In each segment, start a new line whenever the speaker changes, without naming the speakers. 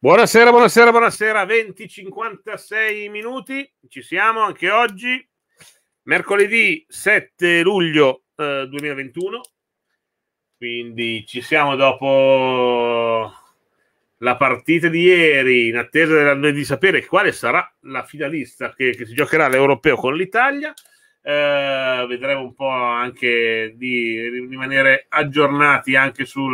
Buonasera, buonasera, buonasera, 20:56 minuti, ci siamo anche oggi, mercoledì 7 luglio 2021, quindi ci siamo dopo la partita di ieri, in attesa di sapere quale sarà la finalista che si giocherà l'Europeo con l'Italia. Vedremo un po' anche di rimanere aggiornati anche su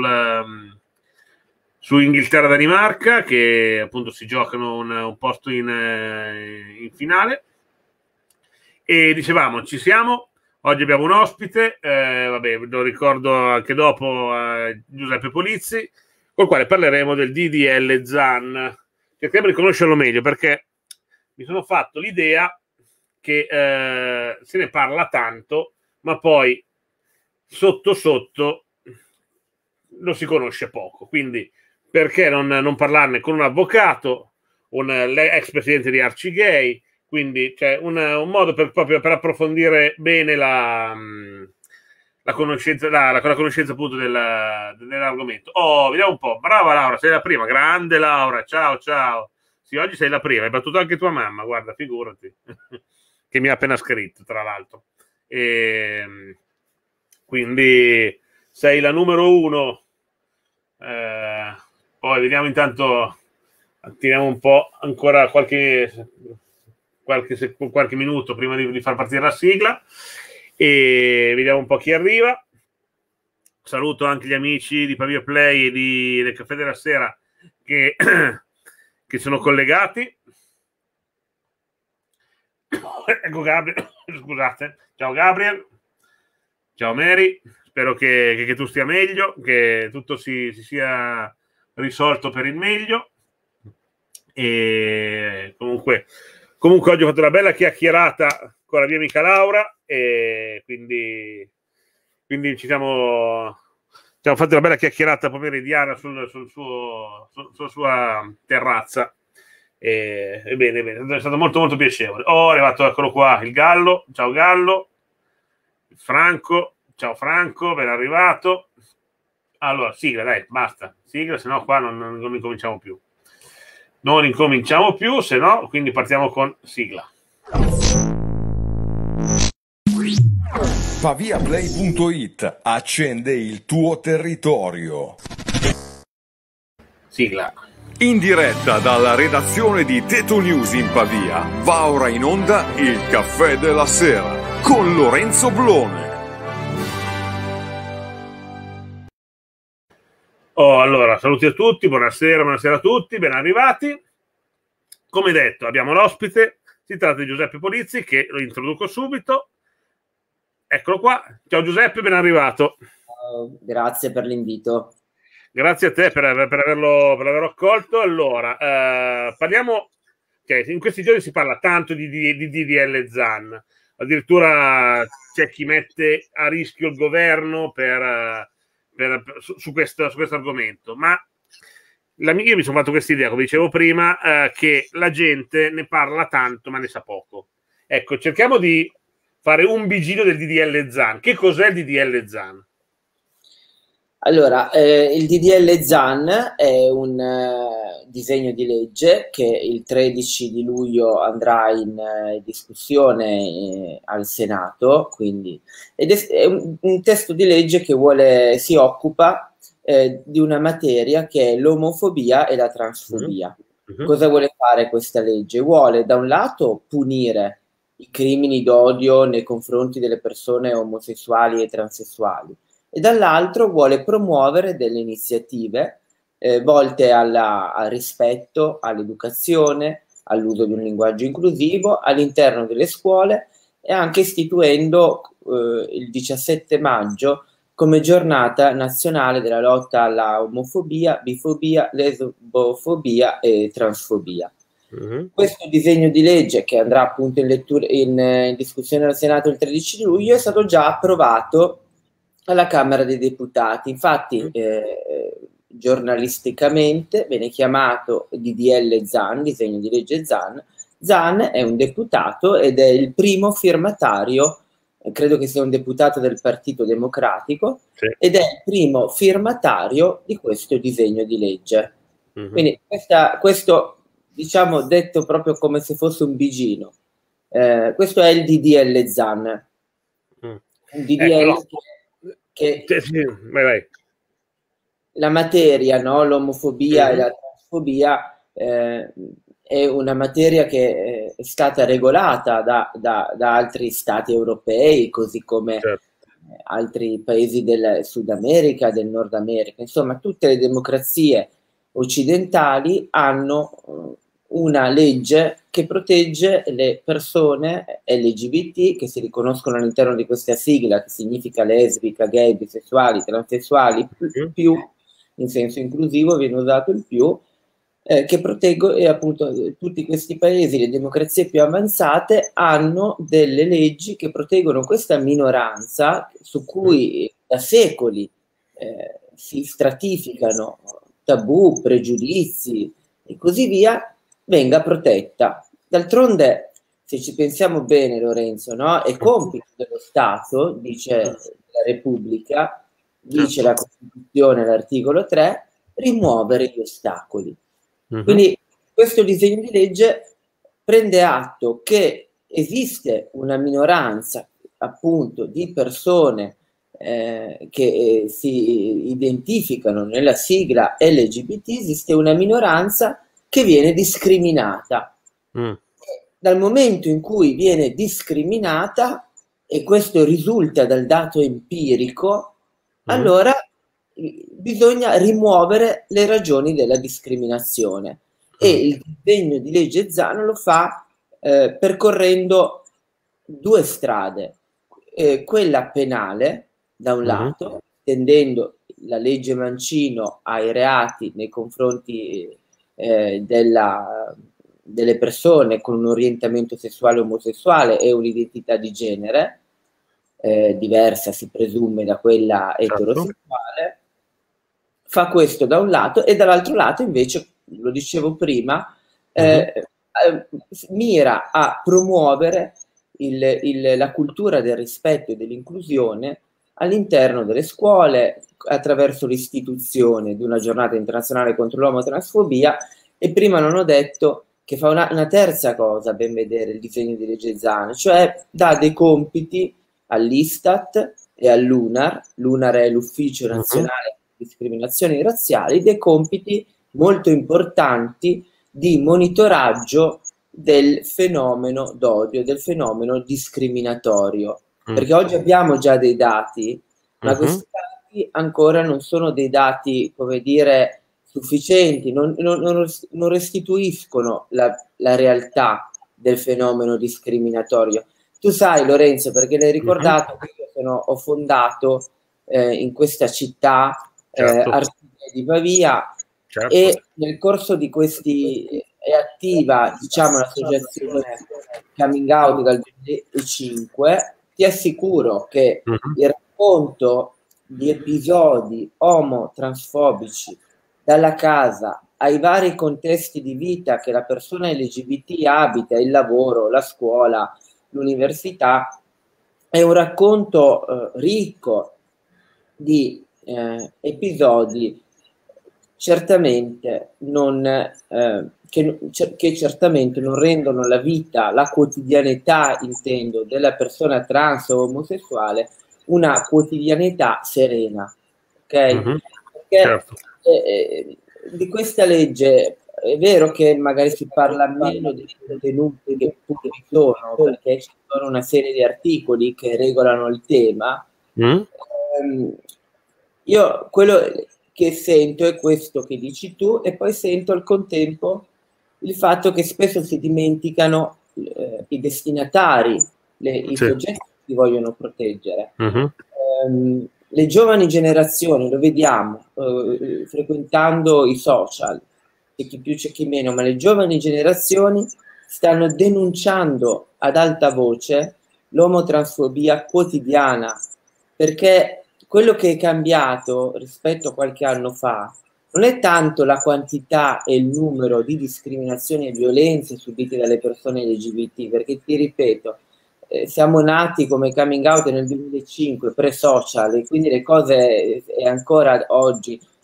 Inghilterra-Danimarca, che appunto si giocano un posto in finale. E dicevamo, ci siamo, oggi abbiamo un ospite, vabbè, lo ricordo anche dopo, Giuseppe Polizzi, col quale parleremo del DDL Zan. Cerchiamo di conoscerlo meglio, perché mi sono fatto l'idea che se ne parla tanto, ma poi sotto sotto lo si conosce poco, quindi perché non parlarne con un avvocato, l'ex presidente di Arcigay, quindi c'è un modo proprio per approfondire bene la conoscenza, la conoscenza appunto dell'argomento. Vediamo un po'. Brava Laura, sei la prima, grande Laura, ciao. Sì, oggi sei la prima, hai battuto anche tua mamma, guarda, figurati, che mi ha appena scritto, tra l'altro. Quindi sei la numero uno. Poi vediamo, intanto tiriamo un po' ancora qualche minuto prima di far partire la sigla e vediamo un po' chi arriva. Saluto anche gli amici di Pavia Play e del Caffè della Sera che sono collegati. Ecco Gabriel, scusate, ciao Gabriel, ciao Mary, spero che tu stia meglio, che tutto si sia risolto per il meglio. E comunque oggi ho fatto una bella chiacchierata con la mia amica Laura e quindi ci siamo fatti una bella chiacchierata pomeridiana sulla sua terrazza e bene, è stato molto molto piacevole. È arrivato, eccolo qua, il Gallo, ciao Gallo, Franco, ciao Franco, ben arrivato. Allora, sigla, dai, basta, sigla, se no qua non incominciamo più. Non incominciamo più, se no, quindi partiamo con sigla.
Paviaplay.it accende il tuo territorio.
Sigla.
In diretta dalla redazione di Teto News in Pavia, va ora in onda il Caffè della Sera con Lorenzo Blone.
Allora, saluti a tutti, buonasera a tutti, ben arrivati. Come detto, abbiamo l'ospite, si tratta di Giuseppe Polizzi, che lo introduco subito. Eccolo qua, ciao Giuseppe, ben arrivato.
Grazie per l'invito.
Grazie a te per averlo accolto. Allora, parliamo, in questi giorni si parla tanto di DDL Zan, addirittura c'è chi mette a rischio il governo su questo argomento, ma io mi sono fatto questa idea, come dicevo prima, che la gente ne parla tanto ma ne sa poco. Ecco, cerchiamo di fare un bigino del DDL Zan. Che cos'è il DDL Zan?
Allora, il DDL Zan è un disegno di legge che il 13 di luglio andrà in discussione al Senato, quindi, ed è un testo di legge che si occupa di una materia che è l'omofobia e la transfobia. Cosa vuole fare questa legge? Vuole da un lato punire i crimini d'odio nei confronti delle persone omosessuali e transessuali e dall'altro vuole promuovere delle iniziative volte al rispetto, all'educazione, all'uso di un linguaggio inclusivo all'interno delle scuole e anche istituendo il 17 maggio come giornata nazionale della lotta alla omofobia, bifobia, lesbofobia e transfobia. Questo disegno di legge, che andrà appunto in discussione al Senato il 13 luglio, è stato già approvato alla Camera dei Deputati. Infatti giornalisticamente viene chiamato DDL Zan, disegno di legge Zan. Zan è un deputato ed è il primo firmatario, credo che sia un deputato del Partito Democratico, sì, ed è il primo firmatario di questo disegno di legge. Quindi questo, diciamo, detto proprio come se fosse un bigino. Questo è il DDL Zan. Un DDL che
vai.
La materia, no? L'omofobia e la transfobia è una materia che è stata regolata da altri stati europei, così come altri paesi del Sud America, del Nord America. Insomma, tutte le democrazie occidentali hanno una legge che protegge le persone LGBT che si riconoscono all'interno di questa sigla, che significa lesbica, gay, bisessuali, transessuali, più in senso inclusivo viene usato il più, che proteggo, e appunto tutti questi paesi, le democrazie più avanzate, hanno delle leggi che proteggono questa minoranza su cui da secoli si stratificano tabù, pregiudizi e così via, venga protetta. D'altronde, se ci pensiamo bene, Lorenzo, no? È compito dello Stato, dice la Repubblica, dice la Costituzione, l'articolo 3, rimuovere gli ostacoli. Quindi questo disegno di legge prende atto che esiste una minoranza, appunto, di persone che si identificano nella sigla LGBT, esiste una minoranza che viene discriminata. Dal momento in cui viene discriminata, e questo risulta dal dato empirico, allora bisogna rimuovere le ragioni della discriminazione. E il disegno di legge Zan lo fa percorrendo due strade. Quella penale, da un lato, estendendo la legge Mancino ai reati nei confronti delle persone con un orientamento sessuale omosessuale e un'identità di genere diversa, si presume, da quella eterosessuale. Fa questo da un lato, e dall'altro lato invece, lo dicevo prima, mira a promuovere la cultura del rispetto e dell'inclusione all'interno delle scuole, attraverso l'istituzione di una giornata internazionale contro l'omotransfobia. E prima non ho detto che fa una terza cosa, a ben vedere, il disegno di legge Zan, cioè dà dei compiti all'Istat e all'UNAR. L'UNAR è l'Ufficio Nazionale di Discriminazioni Razziali, dei compiti molto importanti di monitoraggio del fenomeno d'odio, del fenomeno discriminatorio. Perché oggi abbiamo già dei dati, ma questi dati ancora non sono dei dati, come dire, sufficienti, non restituiscono la realtà del fenomeno discriminatorio. Tu sai, Lorenzo, perché l'hai ricordato, che io ho fondato in questa città Artiglia di Pavia, e nel corso di questi è attiva, diciamo, l'associazione Coming Out dal 2005. Ti assicuro che il racconto di episodi omotransfobici dalla casa ai vari contesti di vita che la persona LGBT abita, il lavoro, la scuola, l'università, è un racconto ricco di episodi certamente che certamente non rendono la vita, la quotidianità, intendo, della persona trans o omosessuale una quotidianità serena, ok? Perché di questa legge è vero che magari si parla meno dei contenuti che pure ci sono, perché ci sono una serie di articoli che regolano il tema. Io quello che sento è questo che dici tu, e poi sento al contempo il fatto che spesso si dimenticano i destinatari, i soggetti che si vogliono proteggere. Le giovani generazioni, lo vediamo frequentando i social, c'è chi più c'è chi meno, ma le giovani generazioni stanno denunciando ad alta voce l'omotransfobia quotidiana, perché quello che è cambiato rispetto a qualche anno fa non è tanto la quantità e il numero di discriminazioni e violenze subite dalle persone LGBT, perché ti ripeto, siamo nati come coming out nel 2005, pre-social, e quindi le cose, e ancora oggi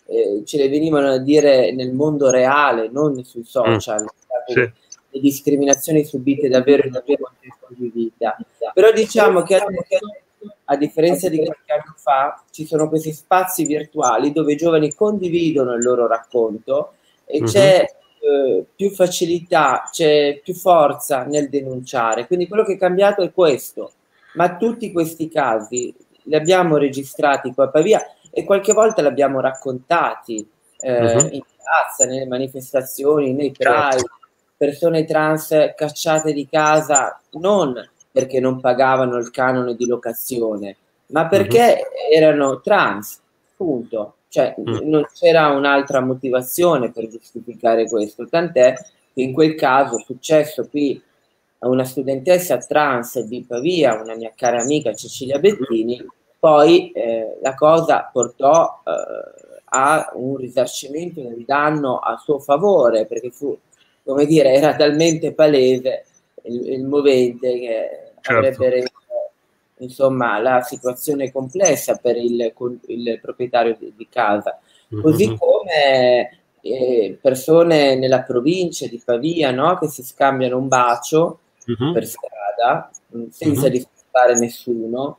ce le venivano a dire nel mondo reale, non sui social,
sì.
le discriminazioni subite davvero in un contesto di vita. Però diciamo che a differenza di qualche anno fa, ci sono questi spazi virtuali dove i giovani condividono il loro racconto e c'è più facilità, c'è più forza nel denunciare. Quindi quello che è cambiato è questo. Ma tutti questi casi li abbiamo registrati qua a Pavia e qualche volta li abbiamo raccontati in piazza, nelle manifestazioni, nei Pride, persone trans cacciate di casa, non perché non pagavano il canone di locazione, ma perché erano trans, punto. Cioè non c'era un'altra motivazione per giustificare questo, tant'è che in quel caso è successo qui a una studentessa trans di Pavia, una mia cara amica Cecilia Bettini, poi la cosa portò a un risarcimento del danno a suo favore, perché fu, come dire, era talmente palese il movente che avrebbe reso, insomma, la situazione complessa per il proprietario di casa. Così come persone nella provincia di Pavia, no, che si scambiano un bacio per strada senza disturbare nessuno,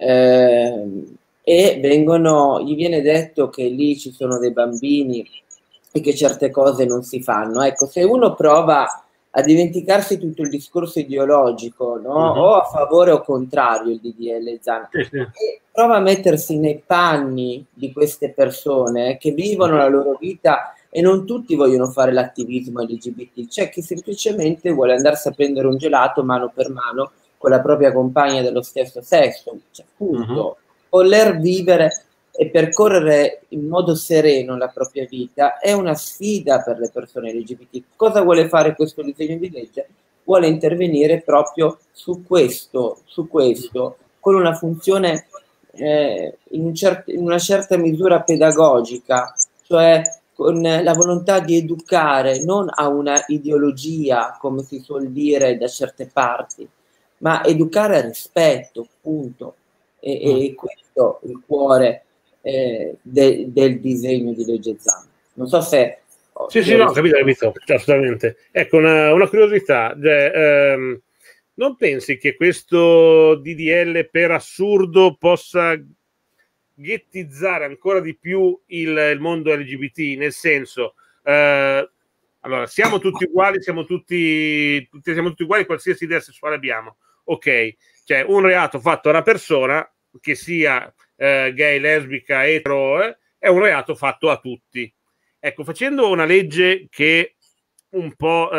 e gli viene detto che lì ci sono dei bambini e che certe cose non si fanno. Ecco, se uno prova a dimenticarsi tutto il discorso ideologico, no? O a favore o contrario il DDL Zan, e prova a mettersi nei panni di queste persone che vivono la loro vita, e non tutti vogliono fare l'attivismo LGBT, c'è chi semplicemente vuole andarsi a prendere un gelato mano per mano con la propria compagna dello stesso sesso, cioè, appunto, voler vivere e percorrere in modo sereno la propria vita è una sfida per le persone LGBT. Cosa vuole fare questo disegno di legge? Vuole intervenire proprio su questo, con una funzione in una certa misura pedagogica, cioè con la volontà di educare non a una ideologia, come si suol dire da certe parti, ma educare al rispetto, punto. E questo è il cuore del disegno di legge Zan. Non so se...
Sì, no, capito, assolutamente. Ecco, una curiosità. Non pensi che questo DDL per assurdo possa ghettizzare ancora di più il mondo LGBT? Nel senso, allora, siamo tutti uguali, siamo tutti uguali, qualsiasi idea sessuale abbiamo. Ok, cioè un reato fatto a una persona, che sia gay, lesbica, etero, è un reato fatto a tutti. Ecco, facendo una legge che un po'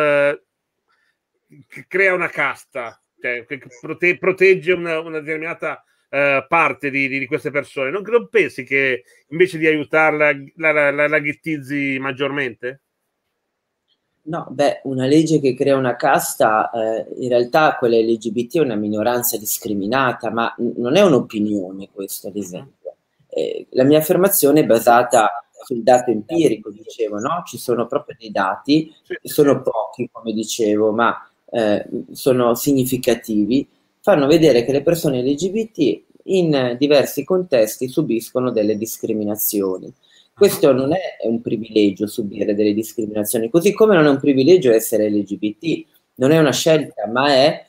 crea una casta, cioè, che protegge una determinata parte di queste persone, non pensi che invece di aiutarla la ghettizzi maggiormente?
No, beh, una legge che crea una casta, in realtà quella LGBT è una minoranza discriminata, ma non è un'opinione questo, ad esempio. La mia affermazione è basata sul dato empirico, dicevo, no? Ci sono proprio dei dati, sono pochi, come dicevo, ma sono significativi, fanno vedere che le persone LGBT in diversi contesti subiscono delle discriminazioni. Questo non è un privilegio subire delle discriminazioni, così come non è un privilegio essere LGBT, non è una scelta, ma è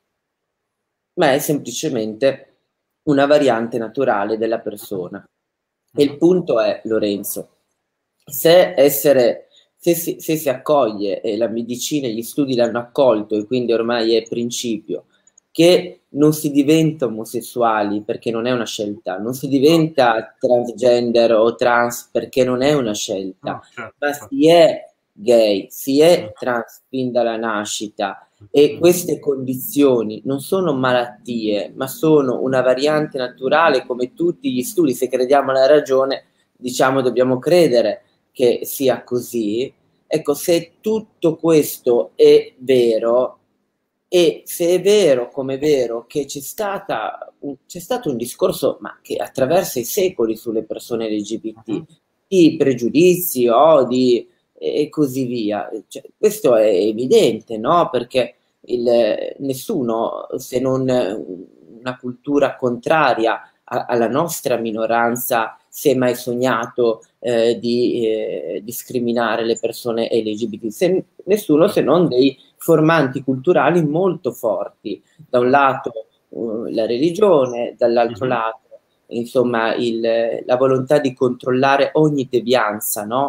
semplicemente una variante naturale della persona. E il punto è, Lorenzo, se si accoglie, e la medicina e gli studi l'hanno accolto, e quindi ormai è principio, che non si diventa omosessuali perché non è una scelta, non si diventa transgender o trans perché non è una scelta, ma si è gay, si è trans fin dalla nascita, e queste condizioni non sono malattie, ma sono una variante naturale, come tutti gli studi. Se crediamo alla ragione, diciamo, dobbiamo credere che sia così. Ecco, se tutto questo è vero, e se è vero, come è vero, che c'è stato un discorso, ma che attraversa i secoli, sulle persone LGBT, di pregiudizi, odi e così via, cioè, questo è evidente, no? Perché nessuno, se non una cultura contraria alla nostra minoranza, si è mai sognato di discriminare le persone LGBT? Nessuno, se non dei formanti culturali molto forti. Da un lato la religione, dall'altro lato insomma la volontà di controllare ogni devianza, no?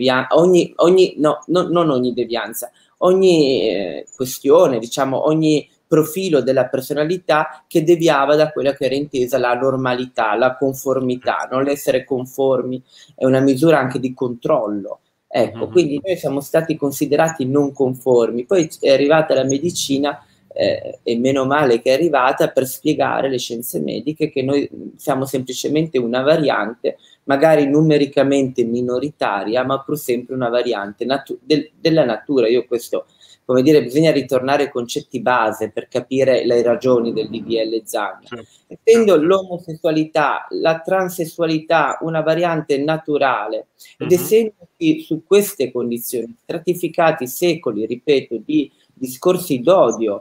Non ogni devianza, ogni questione, diciamo, ogni profilo della personalità che deviava da quella che era intesa la normalità, la conformità, non l'essere conformi è una misura anche di controllo. Ecco, quindi noi siamo stati considerati non conformi, poi è arrivata la medicina e meno male che è arrivata per spiegare le scienze mediche che noi siamo semplicemente una variante, magari numericamente minoritaria, ma pur sempre una variante della natura. Io questo, come dire, bisogna ritornare ai concetti base per capire le ragioni del DDL Zan. Essendo l'omosessualità, la transessualità una variante naturale ed essendosi su queste condizioni stratificati secoli, ripeto, di discorsi d'odio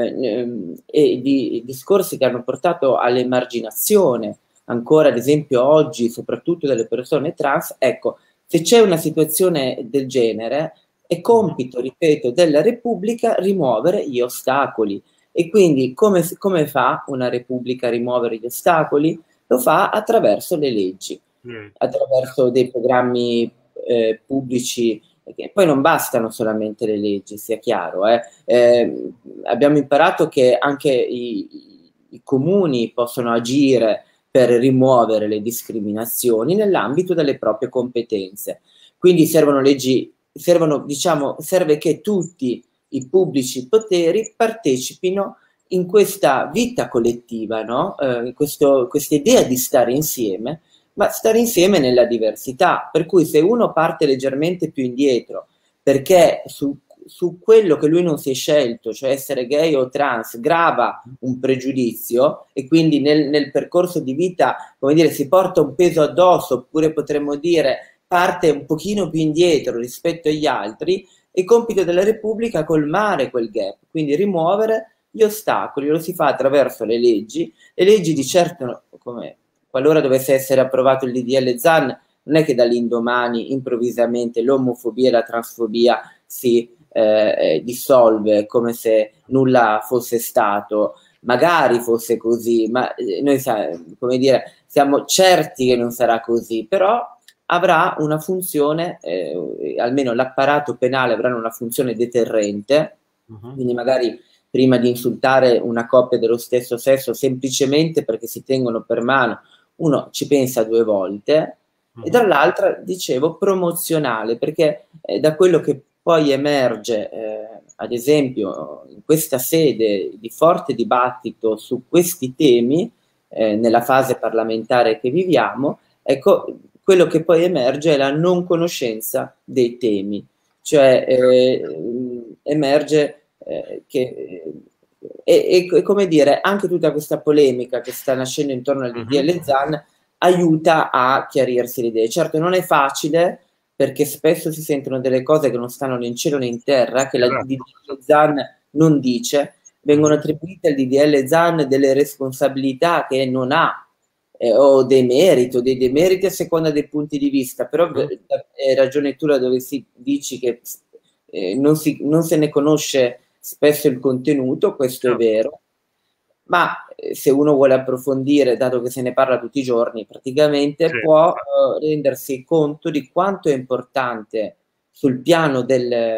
e di discorsi che hanno portato all'emarginazione, ancora ad esempio oggi, soprattutto delle persone trans, ecco, se c'è una situazione del genere, è compito, ripeto, della Repubblica rimuovere gli ostacoli. E quindi come fa una Repubblica a rimuovere gli ostacoli? Lo fa attraverso le leggi, attraverso dei programmi pubblici, che poi non bastano solamente le leggi, sia chiaro. Abbiamo imparato che anche i comuni possono agire per rimuovere le discriminazioni nell'ambito delle proprie competenze. Quindi servono leggi, serve che tutti i pubblici poteri partecipino in questa vita collettiva, no? Questa idea di stare insieme, ma stare insieme nella diversità, per cui se uno parte leggermente più indietro perché su quello che lui non si è scelto, cioè essere gay o trans, grava un pregiudizio e quindi nel percorso di vita, come dire, si porta un peso addosso, oppure potremmo dire parte un pochino più indietro rispetto agli altri, è compito della Repubblica colmare quel gap, quindi rimuovere gli ostacoli. Lo si fa attraverso le leggi di certo, come qualora dovesse essere approvato il DDL Zan, non è che dall'indomani improvvisamente l'omofobia e la transfobia si dissolve come se nulla fosse stato. Magari fosse così, ma noi come dire, siamo certi che non sarà così, però avrà una funzione, almeno l'apparato penale avrà una funzione deterrente, quindi magari prima di insultare una coppia dello stesso sesso semplicemente perché si tengono per mano, uno ci pensa 2 volte, e dall'altra, dicevo, promozionale, perché da quello che poi emerge, ad esempio, in questa sede di forte dibattito su questi temi, nella fase parlamentare che viviamo, ecco, quello che poi emerge è la non conoscenza dei temi, cioè emerge che come dire, anche tutta questa polemica che sta nascendo intorno al DDL Zan aiuta a chiarirsi le idee. Certo non è facile, perché spesso si sentono delle cose che non stanno né in cielo né in terra, che la DDL Zan non dice, vengono attribuite al DDL Zan delle responsabilità che non ha, o dei meriti o dei demeriti a seconda dei punti di vista, però hai ragione tu dove dici che non se ne conosce spesso il contenuto, questo è vero, ma se uno vuole approfondire, dato che se ne parla tutti i giorni praticamente, può rendersi conto di quanto è importante sul piano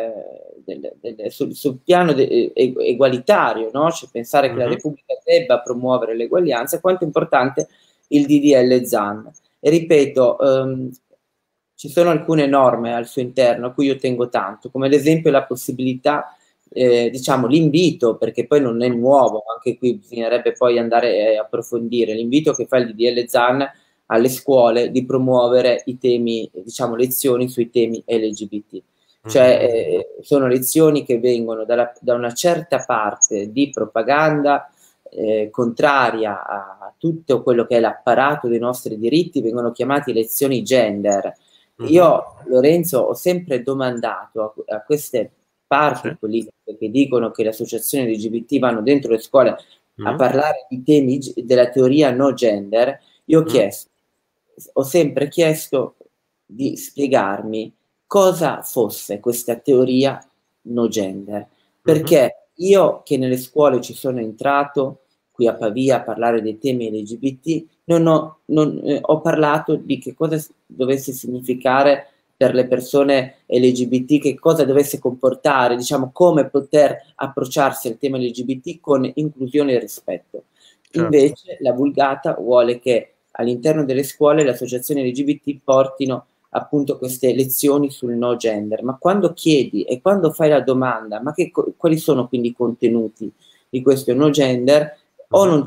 sul piano egualitario, no? Cioè pensare che la Repubblica debba promuovere l'eguaglianza, quanto è importante il DDL Zan. E ripeto, ci sono alcune norme al suo interno a cui io tengo tanto, come ad esempio la possibilità, diciamo l'invito, perché poi non è nuovo, anche qui bisognerebbe poi andare a approfondire, l'invito che fa il DDL Zan alle scuole di promuovere i temi, diciamo lezioni sui temi LGBT. Cioè sono lezioni che vengono da una certa parte di propaganda contraria a tutto quello che è l'apparato dei nostri diritti, vengono chiamati lezioni gender. Io, Lorenzo, ho sempre domandato a queste parti politiche che dicono che le associazioni LGBT vanno dentro le scuole a parlare di temi della teoria no gender, io ho chiesto, ho sempre chiesto di spiegarmi cosa fosse questa teoria no gender, perché io che nelle scuole ci sono entrato qui a Pavia a parlare dei temi LGBT, ho parlato di che cosa dovesse significare per le persone LGBT, che cosa dovesse comportare, diciamo, come poter approcciarsi al tema LGBT con inclusione e rispetto. Certo. Invece la Vulgata vuole che all'interno delle scuole le associazioni LGBT portino appunto queste lezioni sul no gender, ma quando chiedi e quando fai la domanda, ma quali sono quindi i contenuti di questo no gender, o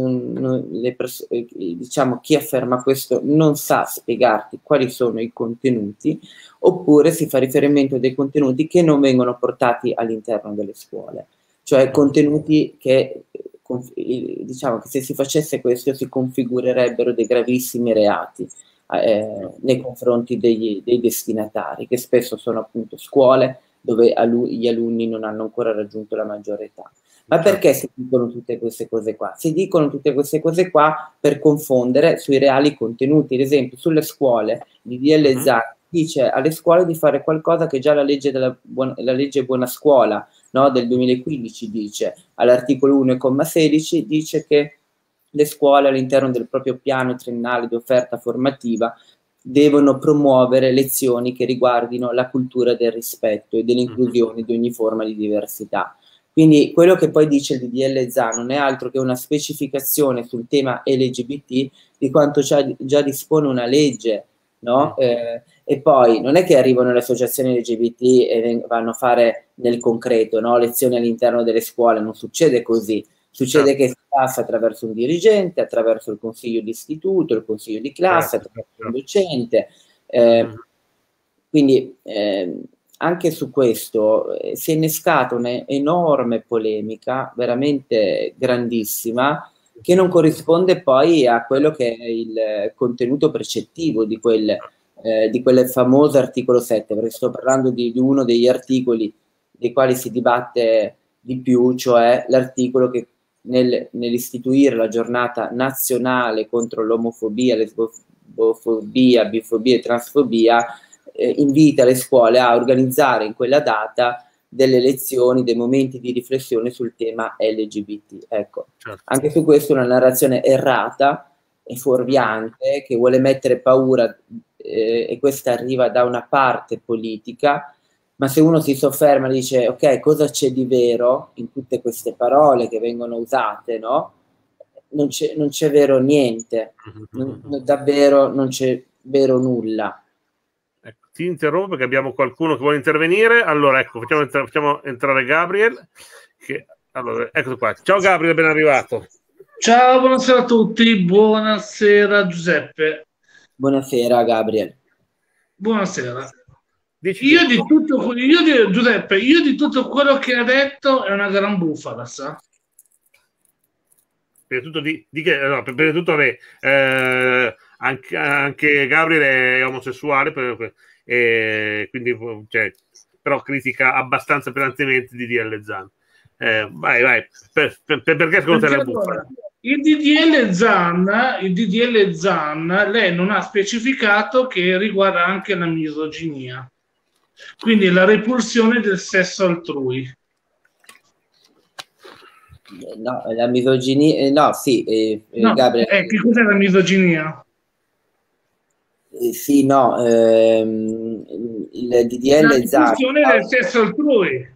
diciamo, chi afferma questo non sa spiegarti quali sono i contenuti, oppure si fa riferimento a dei contenuti che non vengono portati all'interno delle scuole, cioè contenuti che, diciamo, che se si facesse questo si configurerebbero dei gravissimi reati nei confronti dei destinatari, che spesso sono appunto scuole dove gli alunni non hanno ancora raggiunto la maggiore età. Ma perché si dicono tutte queste cose qua? Si dicono tutte queste cose qua per confondere sui reali contenuti. Ad esempio, sulle scuole, il DDL Zan dice alle scuole di fare qualcosa che già la legge Buona Scuola, no, del 2015 dice, all'articolo 1,16 dice che le scuole all'interno del proprio piano triennale di offerta formativa devono promuovere lezioni che riguardino la cultura del rispetto e dell'inclusione di ogni forma di diversità. Quindi quello che poi dice il DDL Zan non è altro che una specificazione sul tema LGBT di quanto già dispone una legge, no? E poi non è che arrivano le associazioni LGBT e vanno a fare nel concreto, no? Lezioni all'interno delle scuole, non succede così. Succede che si passa attraverso un dirigente, attraverso il consiglio di istituto, il consiglio di classe, attraverso un docente. Quindi anche su questo si è innescata un'enorme polemica, veramente grandissima, che non corrisponde poi a quello che è il contenuto precettivo di quel famoso articolo 7, perché sto parlando di uno degli articoli dei quali si dibatte di più, cioè l'articolo che nell'istituire la giornata nazionale contro l'omofobia, lesbofobia, bifobia e transfobia, invita le scuole a organizzare in quella data delle lezioni, dei momenti di riflessione sul tema LGBT. Ecco, certo. Anche su questo una narrazione errata e fuorviante che vuole mettere paura, e questa arriva da una parte politica, ma se uno si sofferma e dice ok, cosa c'è di vero in tutte queste parole che vengono usate, no? Non c'è vero niente, davvero non c'è vero nulla.
Ecco, ti interrompo perché abbiamo qualcuno che vuole intervenire. Allora, ecco, facciamo entrare Gabriel. Allora, eccolo qua. Ciao Gabriel, ben arrivato.
Ciao, buonasera a tutti. Buonasera Giuseppe.
Buonasera Gabriel.
Buonasera. Giuseppe, io di tutto quello che ha detto è una gran bufala, sa?
Prima di tutto, anche Gabriel è omosessuale, quindi, cioè, però critica abbastanza pesantemente DDL Zan. Vai. Perché secondo te la bufala?
Il DDL Zan, lei non ha specificato che riguarda anche la misoginia, quindi la repulsione del sesso altrui.
No, la misoginia, no, sì,
no,
Gabriel.
Che cos'è la misoginia?
Sì, no, il DDL Zan.
La repulsione del sesso altrui.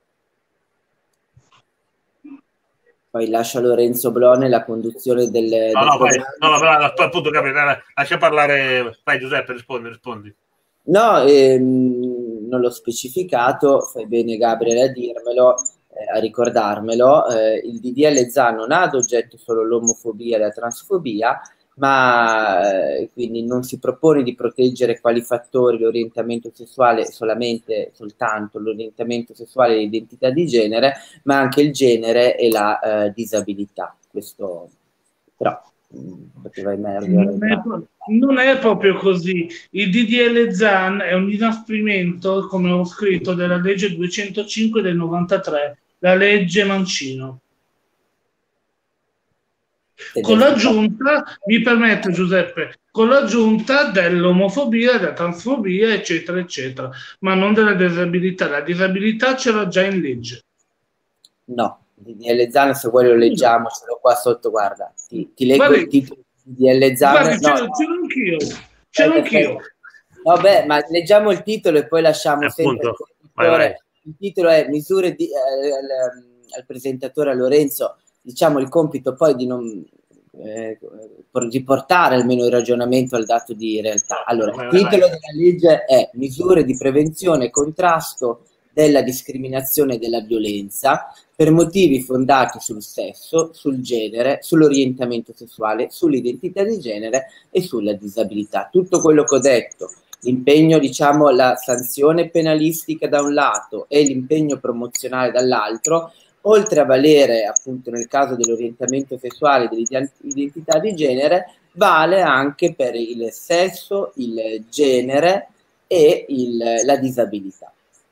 Poi lascia Lorenzo Blone la conduzione del...
appunto Gabriele, lascia parlare, vai Giuseppe, rispondi.
No, non l'ho specificato, fai bene Gabriele a dirmelo, a ricordarmelo. Il DDL Zan non ha ad oggetto solo l'omofobia e la transfobia, ma quindi non si propone di proteggere quali fattori l'orientamento sessuale soltanto l'orientamento sessuale e l'identità di genere, ma anche il genere e la disabilità. Questo però poteva emergere.
Non è proprio così. Il DDL Zan è un inasprimento, come ho scritto, della legge 205 del 93, la legge Mancino. Con l'aggiunta, mi permetto Giuseppe, con l'aggiunta dell'omofobia, della transfobia, eccetera, eccetera, ma non della disabilità. La disabilità c'era già in legge.
No, il DDL Zan, se vuoi lo leggiamo, ce l'ho qua sotto, guarda, ti leggo il titolo di DDL Zan.
Ce l'ho anch'io.
Vabbè, ma leggiamo il titolo e poi lasciamo sempre il titolo è misure al presentatore, a Lorenzo, diciamo il compito poi di non di portare almeno il ragionamento al dato di realtà. Allora, il titolo della legge è misure di prevenzione e contrasto della discriminazione e della violenza per motivi fondati sul sesso, sul genere, sull'orientamento sessuale, sull'identità di genere e sulla disabilità. Tutto quello che ho detto, l'impegno, diciamo, la sanzione penalistica da un lato e l'impegno promozionale dall'altro, oltre a valere appunto nel caso dell'orientamento sessuale e dell'identità di genere, vale anche per il sesso, il genere e la disabilità.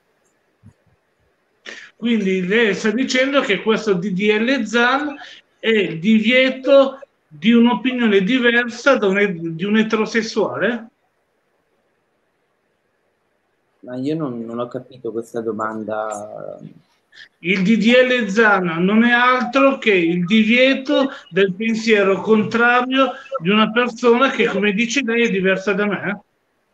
Quindi lei sta dicendo che questo DDL Zan è il divieto di un'opinione diversa di un eterosessuale?
Ma io non ho capito questa domanda.
Il DDL Zan non è altro che il divieto del pensiero contrario di una persona che, come dice lei, è diversa da me?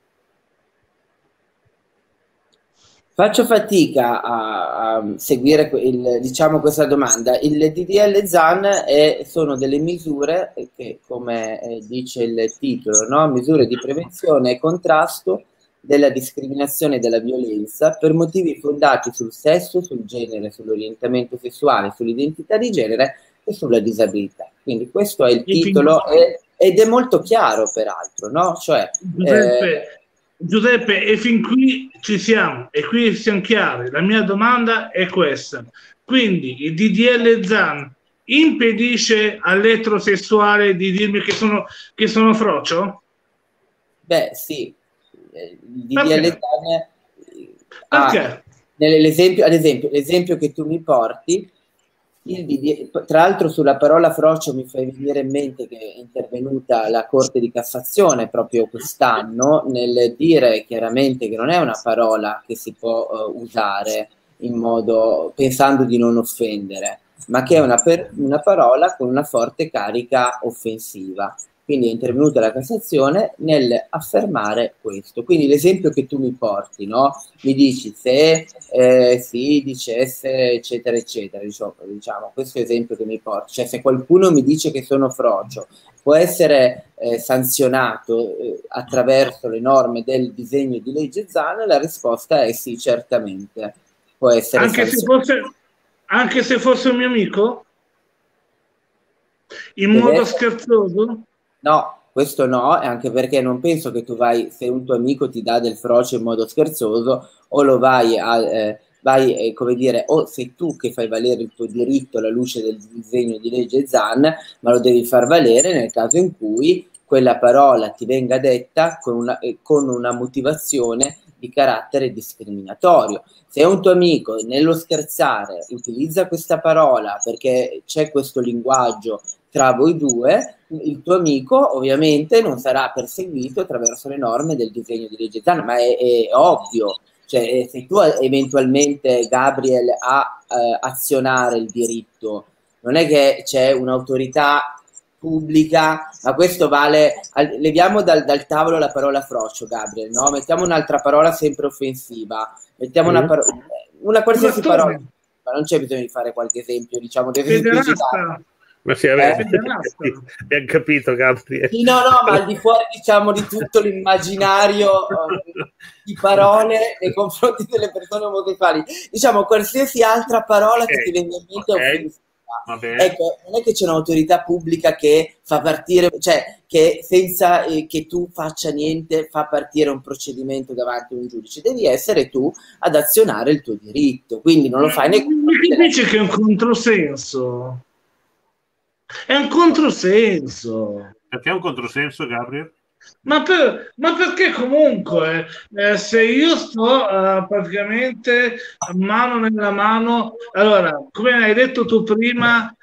Faccio fatica a seguire diciamo questa domanda. Il DDL Zan sono delle misure che, come dice il titolo, no? Misure di prevenzione e contrasto della discriminazione e della violenza per motivi fondati sul sesso, sul genere, sull'orientamento sessuale, sull'identità di genere e sulla disabilità. Quindi questo è il titolo ed è molto chiaro peraltro, no? Cioè,
Giuseppe, e fin qui ci siamo, e qui siamo chiari. La mia domanda è questa. Quindi il DDL Zan impedisce all'eterosessuale di dirmi che sono frocio?
Beh, sì. Il DDL Zan l'esempio che tu mi porti, tra l'altro sulla parola frocio mi fai venire in mente che è intervenuta la Corte di Cassazione proprio quest'anno nel dire chiaramente che non è una parola che si può usare in modo pensando di non offendere, ma che è una parola con una forte carica offensiva. Quindi è intervenuta la Cassazione nel affermare questo. Quindi l'esempio che tu mi porti, no? Mi dici se si dicesse eccetera eccetera, diciamo questo esempio che mi porti, cioè se qualcuno mi dice che sono frocio può essere sanzionato attraverso le norme del disegno di legge Zan? La risposta è sì, certamente può essere
anche se fosse un mio amico? In modo scherzoso?
No, questo no, anche perché non penso che tu se un tuo amico ti dà del frocio in modo scherzoso, o lo come dire, o sei tu che fai valere il tuo diritto alla luce del disegno di legge Zan, ma lo devi far valere nel caso in cui quella parola ti venga detta con una motivazione di carattere discriminatorio. Se un tuo amico nello scherzare utilizza questa parola perché c'è questo linguaggio tra voi due, il tuo amico ovviamente non sarà perseguito attraverso le norme del disegno di legge Zan, ma è ovvio. Cioè, se tu eventualmente, Gabriel, a azionare il diritto, non è che c'è un'autorità pubblica, ma questo vale, leviamo dal tavolo la parola frocio, Gabriel, no? Mettiamo un'altra parola sempre offensiva, mettiamo una qualsiasi parola, ma non c'è bisogno di fare qualche esempio, diciamo, di esplicitare.
Ma sì, abbiamo capito, Gabriele.
Sì, no, ma al di fuori, diciamo, di tutto l'immaginario di parole nei confronti delle persone omosessuali, diciamo, qualsiasi altra parola che ti venga in mente offensiva. Ecco, non è che c'è un'autorità pubblica che fa partire, cioè che senza che tu faccia niente fa partire un procedimento davanti a un giudice, devi essere tu ad azionare il tuo diritto, quindi non lo fai
chi dice che è un controsenso? È un controsenso.
Perché è un controsenso, Gabriel?
Ma perché comunque se io sto praticamente mano nella mano, allora, come hai detto tu prima,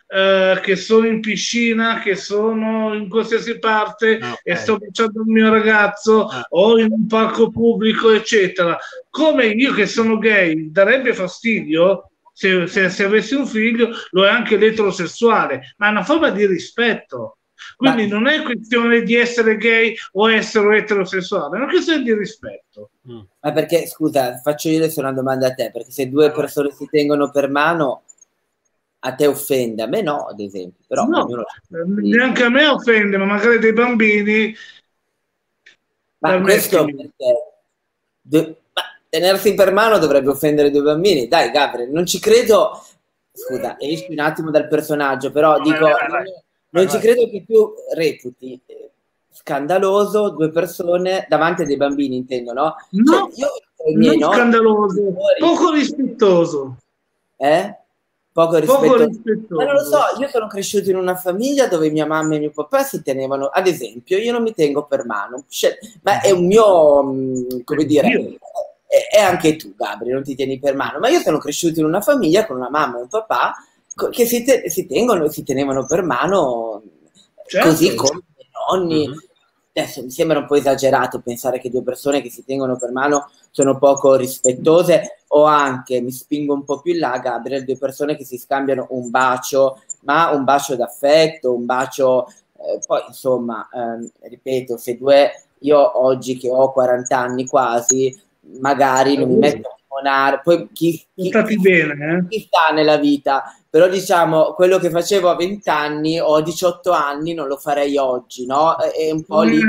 che sono in piscina, che sono in qualsiasi parte e sto baciando il mio ragazzo o in un parco pubblico, eccetera. Come io che sono gay, darebbe fastidio se avessi un figlio, lo è anche l'eterosessuale, ma è una forma di rispetto. Quindi non è questione di essere gay o essere eterosessuale, è una questione di rispetto.
Ma perché, scusa, faccio io adesso una domanda a te, perché se due persone si tengono per mano, a te offende, a me no, ad esempio. Però
no, neanche a me offende, ma magari dei bambini.
Ma questo perché tenersi per mano dovrebbe offendere due bambini. Dai, Gabriele, non ci credo. Scusa, esci un attimo dal personaggio, però dico, non ci credo che tu reputi scandaloso due persone davanti a dei bambini, intendo, no?
No, cioè, non scandaloso, poco rispettoso.
Poco rispettoso. Ma non lo so, io sono cresciuto in una famiglia dove mia mamma e mio papà si tenevano, ad esempio, io non mi tengo per mano, ma è un mio, come dire, è anche tu, Gabri, non ti tieni per mano, ma io sono cresciuto in una famiglia con una mamma e un papà che si tenevano per mano, certo, così come i nonni. Adesso mi sembra un po' esagerato pensare che due persone che si tengono per mano sono poco rispettose, o anche, mi spingo un po' più in là, Gabriele, due persone che si scambiano un bacio, ma un bacio d'affetto, un bacio, poi insomma, ripeto, se io oggi che ho 40 anni quasi, magari non mi metto a suonare, poi chi sta nella vita, però diciamo, quello che facevo a 20 anni o a 18 anni non lo farei oggi, no? E un po' lì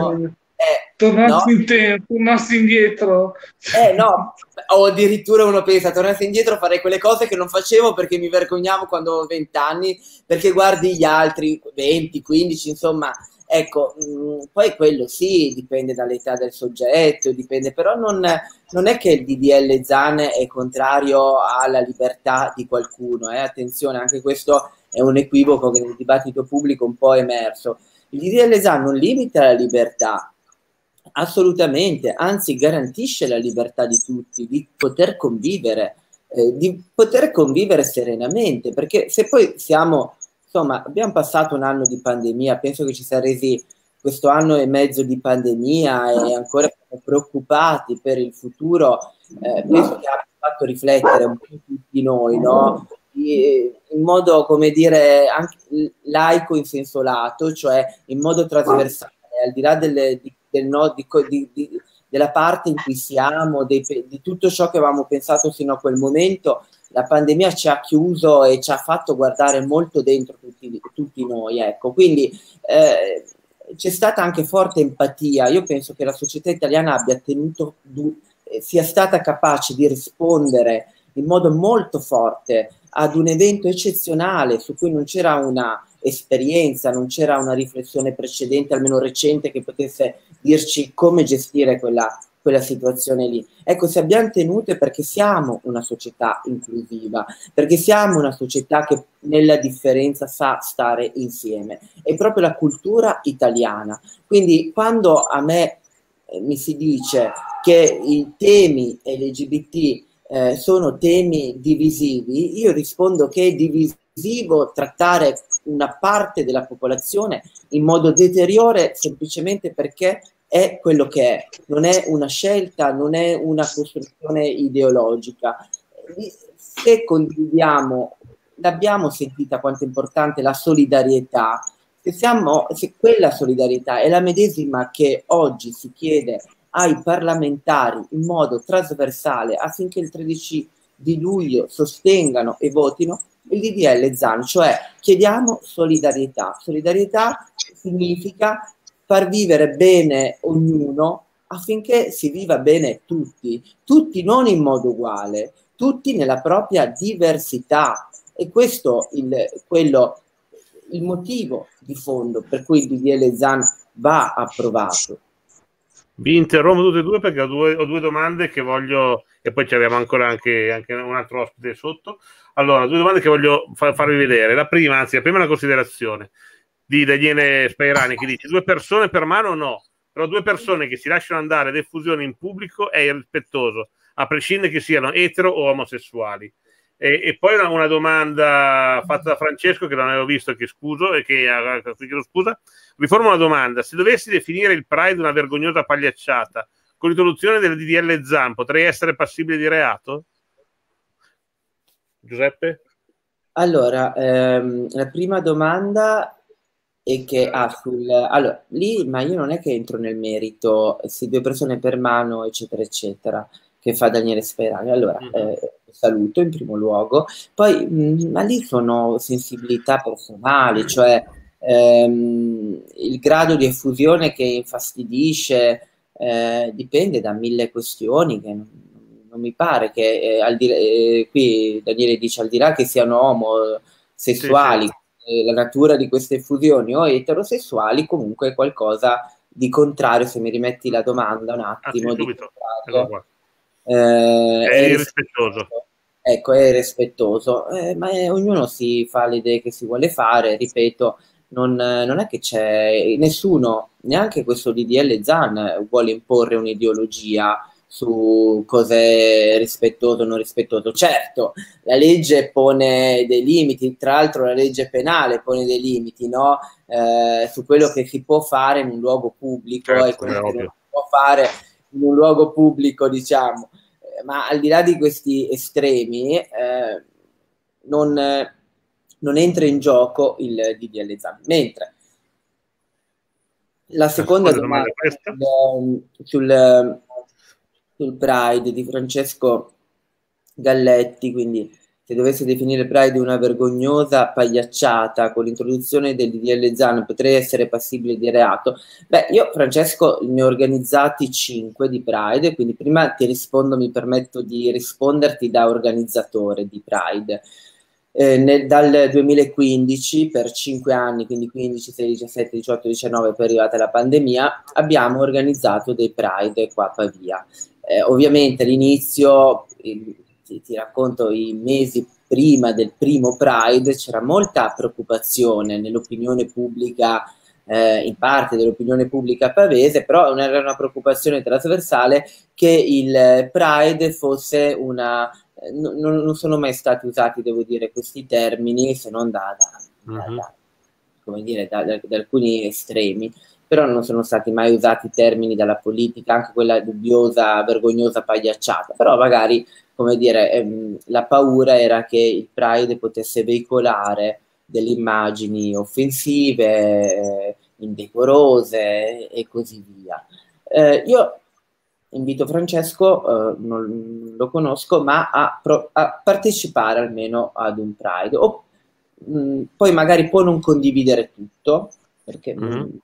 tornassi indietro.
No, o addirittura uno pensa, tornassi indietro farei quelle cose che non facevo perché mi vergognavo quando avevo 20 anni, perché guardi gli altri 20, 15, insomma, ecco, poi quello sì, dipende dall'età del soggetto, dipende, però non è che il DDL Zan è contrario alla libertà di qualcuno, attenzione, anche questo è un equivoco che nel dibattito pubblico un po' è emerso. Il DDL Zan non limita la libertà, assolutamente, anzi garantisce la libertà di tutti, di poter convivere serenamente, perché se poi insomma, abbiamo passato un anno di pandemia, penso che ci sia resi questo anno e mezzo di pandemia e ancora siamo preoccupati per il futuro, penso che abbia fatto riflettere un po' tutti noi, no? In modo, come dire, anche laico in senso lato, cioè in modo trasversale, al di là della parte in cui siamo, di tutto ciò che avevamo pensato fino a quel momento. La pandemia ci ha chiuso e ci ha fatto guardare molto dentro tutti noi, ecco. Quindi c'è stata anche forte empatia. Io penso che la società italiana sia stata capace di rispondere in modo molto forte ad un evento eccezionale su cui non c'era una esperienza, non c'era una riflessione precedente, almeno recente, che potesse dirci come gestire quella situazione lì. Ecco, se abbiamo tenuto è perché siamo una società inclusiva, perché siamo una società che nella differenza sa stare insieme. È proprio la cultura italiana. Quindi quando a me mi si dice che i temi LGBT sono temi divisivi, io rispondo che è divisivo trattare una parte della popolazione in modo deteriore semplicemente perché è quello che è, non è una scelta, non è una costruzione ideologica. Se condividiamo, l'abbiamo sentita quanto è importante la solidarietà, se quella solidarietà è la medesima che oggi si chiede ai parlamentari in modo trasversale affinché il 13 di luglio sostengano e votino il DDL Zan, cioè chiediamo solidarietà. Solidarietà significa far vivere bene ognuno affinché si viva bene tutti non in modo uguale, tutti nella propria diversità. E questo il motivo di fondo per cui il DDL Zan va approvato.
Vi interrompo tutte e due perché ho due domande che voglio, e poi ci abbiamo ancora anche un altro ospite sotto. Allora, due domande che voglio farvi vedere. La prima è una considerazione di Daniele Spairani che dice: due persone per mano no, però due persone che si lasciano andare ad effusione in pubblico è irrispettoso, a prescindere che siano etero o omosessuali. E poi una domanda fatta da Francesco, che non avevo visto, che scuso, e che chiedo scusa. Riformo una domanda: se dovessi definire il Pride una vergognosa pagliacciata, con l'introduzione del DDL Zan, potrei essere passibile di reato? Giuseppe?
Allora, la prima domanda è che allora, lì, ma io non è che entro nel merito, se 2 persone per mano, eccetera, eccetera, che fa Daniele Sperani. Allora, saluto in primo luogo. Poi, ma lì sono sensibilità personali, cioè il grado di effusione che infastidisce dipende da 1000 questioni che non mi pare che qui Daniele dice, al di là che siano omosessuali, sì. La natura di queste effusioni o eterosessuali, comunque è qualcosa di contrario. Se mi rimetti la domanda un attimo,
sì,
di
contrario,
è
irrispettoso.
Ecco, è rispettoso, ma ognuno si fa le idee che si vuole fare, ripeto. Non è che c'è nessuno, neanche questo DDL Zan vuole imporre un'ideologia su cos'è rispettoso o non rispettoso. Certo, la legge pone dei limiti, tra l'altro la legge penale pone dei limiti, no? Su quello che si può fare in un luogo pubblico, certo, e quello che non si può fare in un luogo pubblico, diciamo. Ma al di là di questi estremi, non entra in gioco il DDL Zan. Mentre la seconda domanda sul Pride di Francesco Galletti, quindi se dovesse definire Pride una vergognosa pagliacciata con l'introduzione del DDL Zan, potrei essere passibile di reato. Beh, io, Francesco, ne ho organizzati 5 di Pride, quindi prima ti rispondo, mi permetto di risponderti da organizzatore di Pride. Dal 2015 per 5 anni, quindi 15, 16, 17, 18, 19, poi è arrivata la pandemia, abbiamo organizzato dei Pride qua a Pavia. Ovviamente all'inizio, ti racconto, i mesi prima del primo Pride c'era molta preoccupazione nell'opinione pubblica, in parte dell'opinione pubblica pavese, però era una preoccupazione trasversale che il Pride fosse una... Non sono mai stati usati, devo dire, questi termini, se non da alcuni estremi, però non sono stati mai usati termini dalla politica, anche quella dubbiosa, vergognosa pagliacciata. Però magari, come dire, la paura era che il Pride potesse veicolare delle immagini offensive, indecorose e così via. Io invito Francesco, non lo conosco, ma a partecipare almeno ad un Pride. Poi magari può non condividere tutto, perché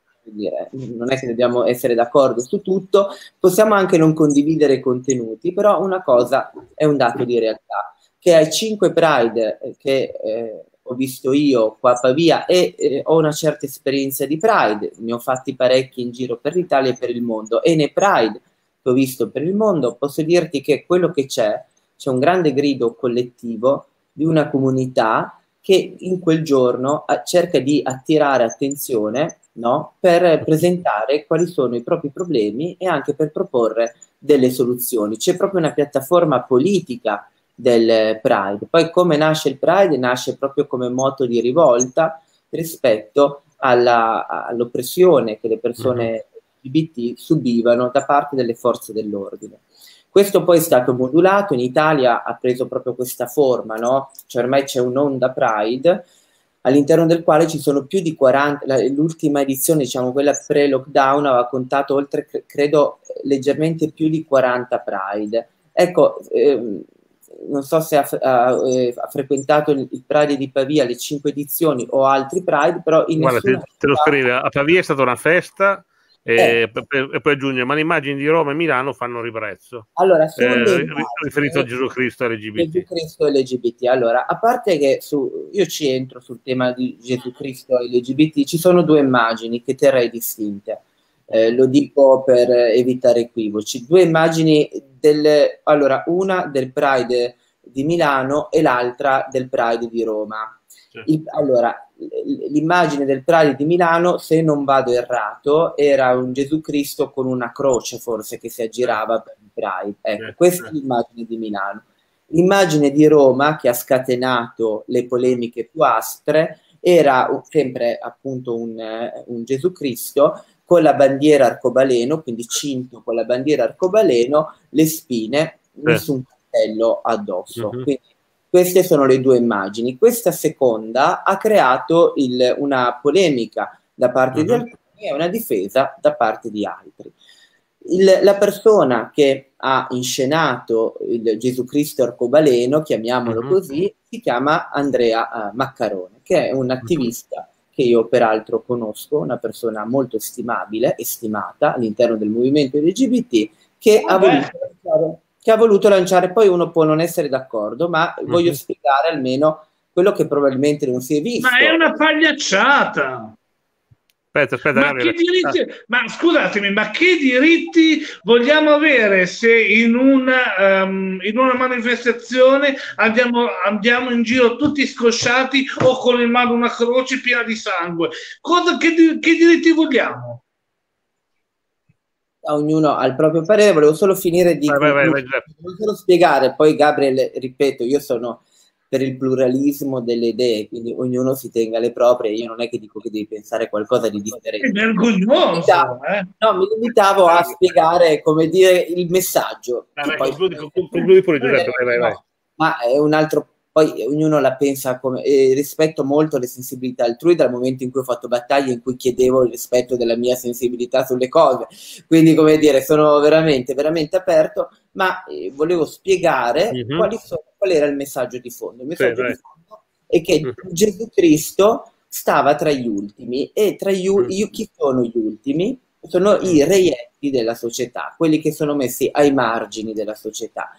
non è che dobbiamo essere d'accordo su tutto, possiamo anche non condividere i contenuti, però una cosa è un dato di realtà, che ai 5 Pride che ho visto io qua a Pavia e ho una certa esperienza di Pride, ne ho fatti parecchi in giro per l'Italia e per il mondo, e nei Pride che ho visto per il mondo posso dirti che quello che c'è un grande grido collettivo di una comunità che in quel giorno cerca di attirare attenzione, no? Per presentare quali sono i propri problemi e anche per proporre delle soluzioni. C'è proprio una piattaforma politica del Pride. Poi come nasce il Pride? Nasce proprio come moto di rivolta rispetto all'oppressione che le persone LGBT subivano da parte delle forze dell'ordine. Questo poi è stato modulato, in Italia ha preso proprio questa forma, no? Cioè ormai c'è un'onda Pride all'interno del quale ci sono più di 40, l'ultima edizione, diciamo quella pre-lockdown, aveva contato oltre, credo, leggermente più di 40 Pride. Ecco, non so se ha frequentato il Pride di Pavia, le 5 edizioni o altri Pride, però in
Guarda, te lo scrive, a Pavia è stata una festa e poi a giugno, ma le immagini di Roma e Milano fanno ribrezzo.
Allora,
riferito a Gesù Cristo e LGBT.
Gesù Cristo e LGBT. Allora, a parte che io ci entro sul tema di Gesù Cristo e LGBT, ci sono 2 immagini che terrei distinte. Lo dico per evitare equivoci. 2 immagini allora, una del Pride di Milano e l'altra del Pride di Roma. Allora, l'immagine del Pride di Milano, se non vado errato, era un Gesù Cristo con una croce forse che si aggirava per il Pride. Ecco, questa è l'immagine di Milano. L'immagine di Roma che ha scatenato le polemiche più aspre era sempre appunto un Gesù Cristo con la bandiera arcobaleno, quindi cinto con la bandiera arcobaleno, le spine, nessun cappello addosso. Quindi queste sono le due immagini. Questa seconda ha creato una polemica da parte di alcuni e una difesa da parte di altri. La persona che ha inscenato il Gesù Cristo arcobaleno, chiamiamolo così, si chiama Andrea Maccarone, che è un attivista che io peraltro conosco, una persona molto stimabile e stimata all'interno del movimento LGBT, che ha voluto lanciare, poi uno può non essere d'accordo, ma voglio spiegare almeno quello che probabilmente non si è visto.
Ma è una pagliacciata!
Aspetta,
ma che diritti, ma scusatemi, ma che diritti vogliamo avere se in una manifestazione andiamo in giro tutti scosciati o con in mano una croce piena di sangue? Che diritti vogliamo?
Ognuno ha il proprio parere, volevo solo finire di volevo solo spiegare, poi Gabriel, ripeto, io sono per il pluralismo delle idee, quindi ognuno si tenga le proprie, io non è che dico che devi pensare qualcosa di differente.
È vergognoso!
No, mi limitavo a spiegare, come dire, il messaggio.
Concludi pure, Giuseppe, vai.
Ma è un altro, poi ognuno la pensa come, rispetto molto le sensibilità altrui dal momento in cui ho fatto battaglie in cui chiedevo il rispetto della mia sensibilità sulle cose, quindi come dire, sono veramente, veramente aperto, ma volevo spiegare qual era il messaggio di fondo. Il messaggio di fondo è che Gesù Cristo stava tra gli ultimi, e chi sono gli ultimi? Sono i reietti della società, quelli che sono messi ai margini della società.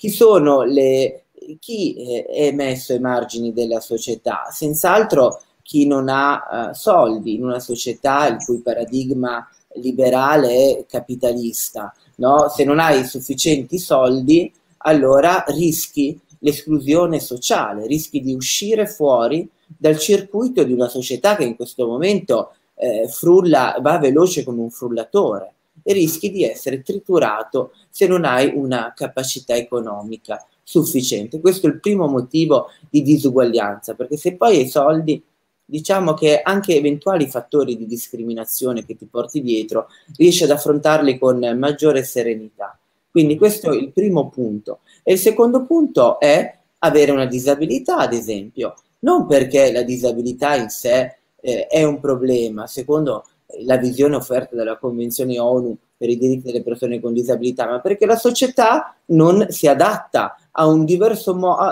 Chi è messo ai margini della società? Senz'altro chi non ha soldi, in una società il cui paradigma liberale è capitalista, no? Se non hai sufficienti soldi, allora rischi l'esclusione sociale, rischi di uscire fuori dal circuito di una società che in questo momento va veloce come un frullatore, e rischi di essere triturato se non hai una capacità economica sufficiente. Questo è il primo motivo di disuguaglianza, perché se poi hai soldi, diciamo che anche eventuali fattori di discriminazione che ti porti dietro riesci ad affrontarli con maggiore serenità. Quindi questo è il primo punto. E il secondo punto è avere una disabilità, ad esempio, non perché la disabilità in sé è un problema, secondo la visione offerta dalla Convenzione ONU per i diritti delle persone con disabilità, ma perché la società non si adatta a un diverso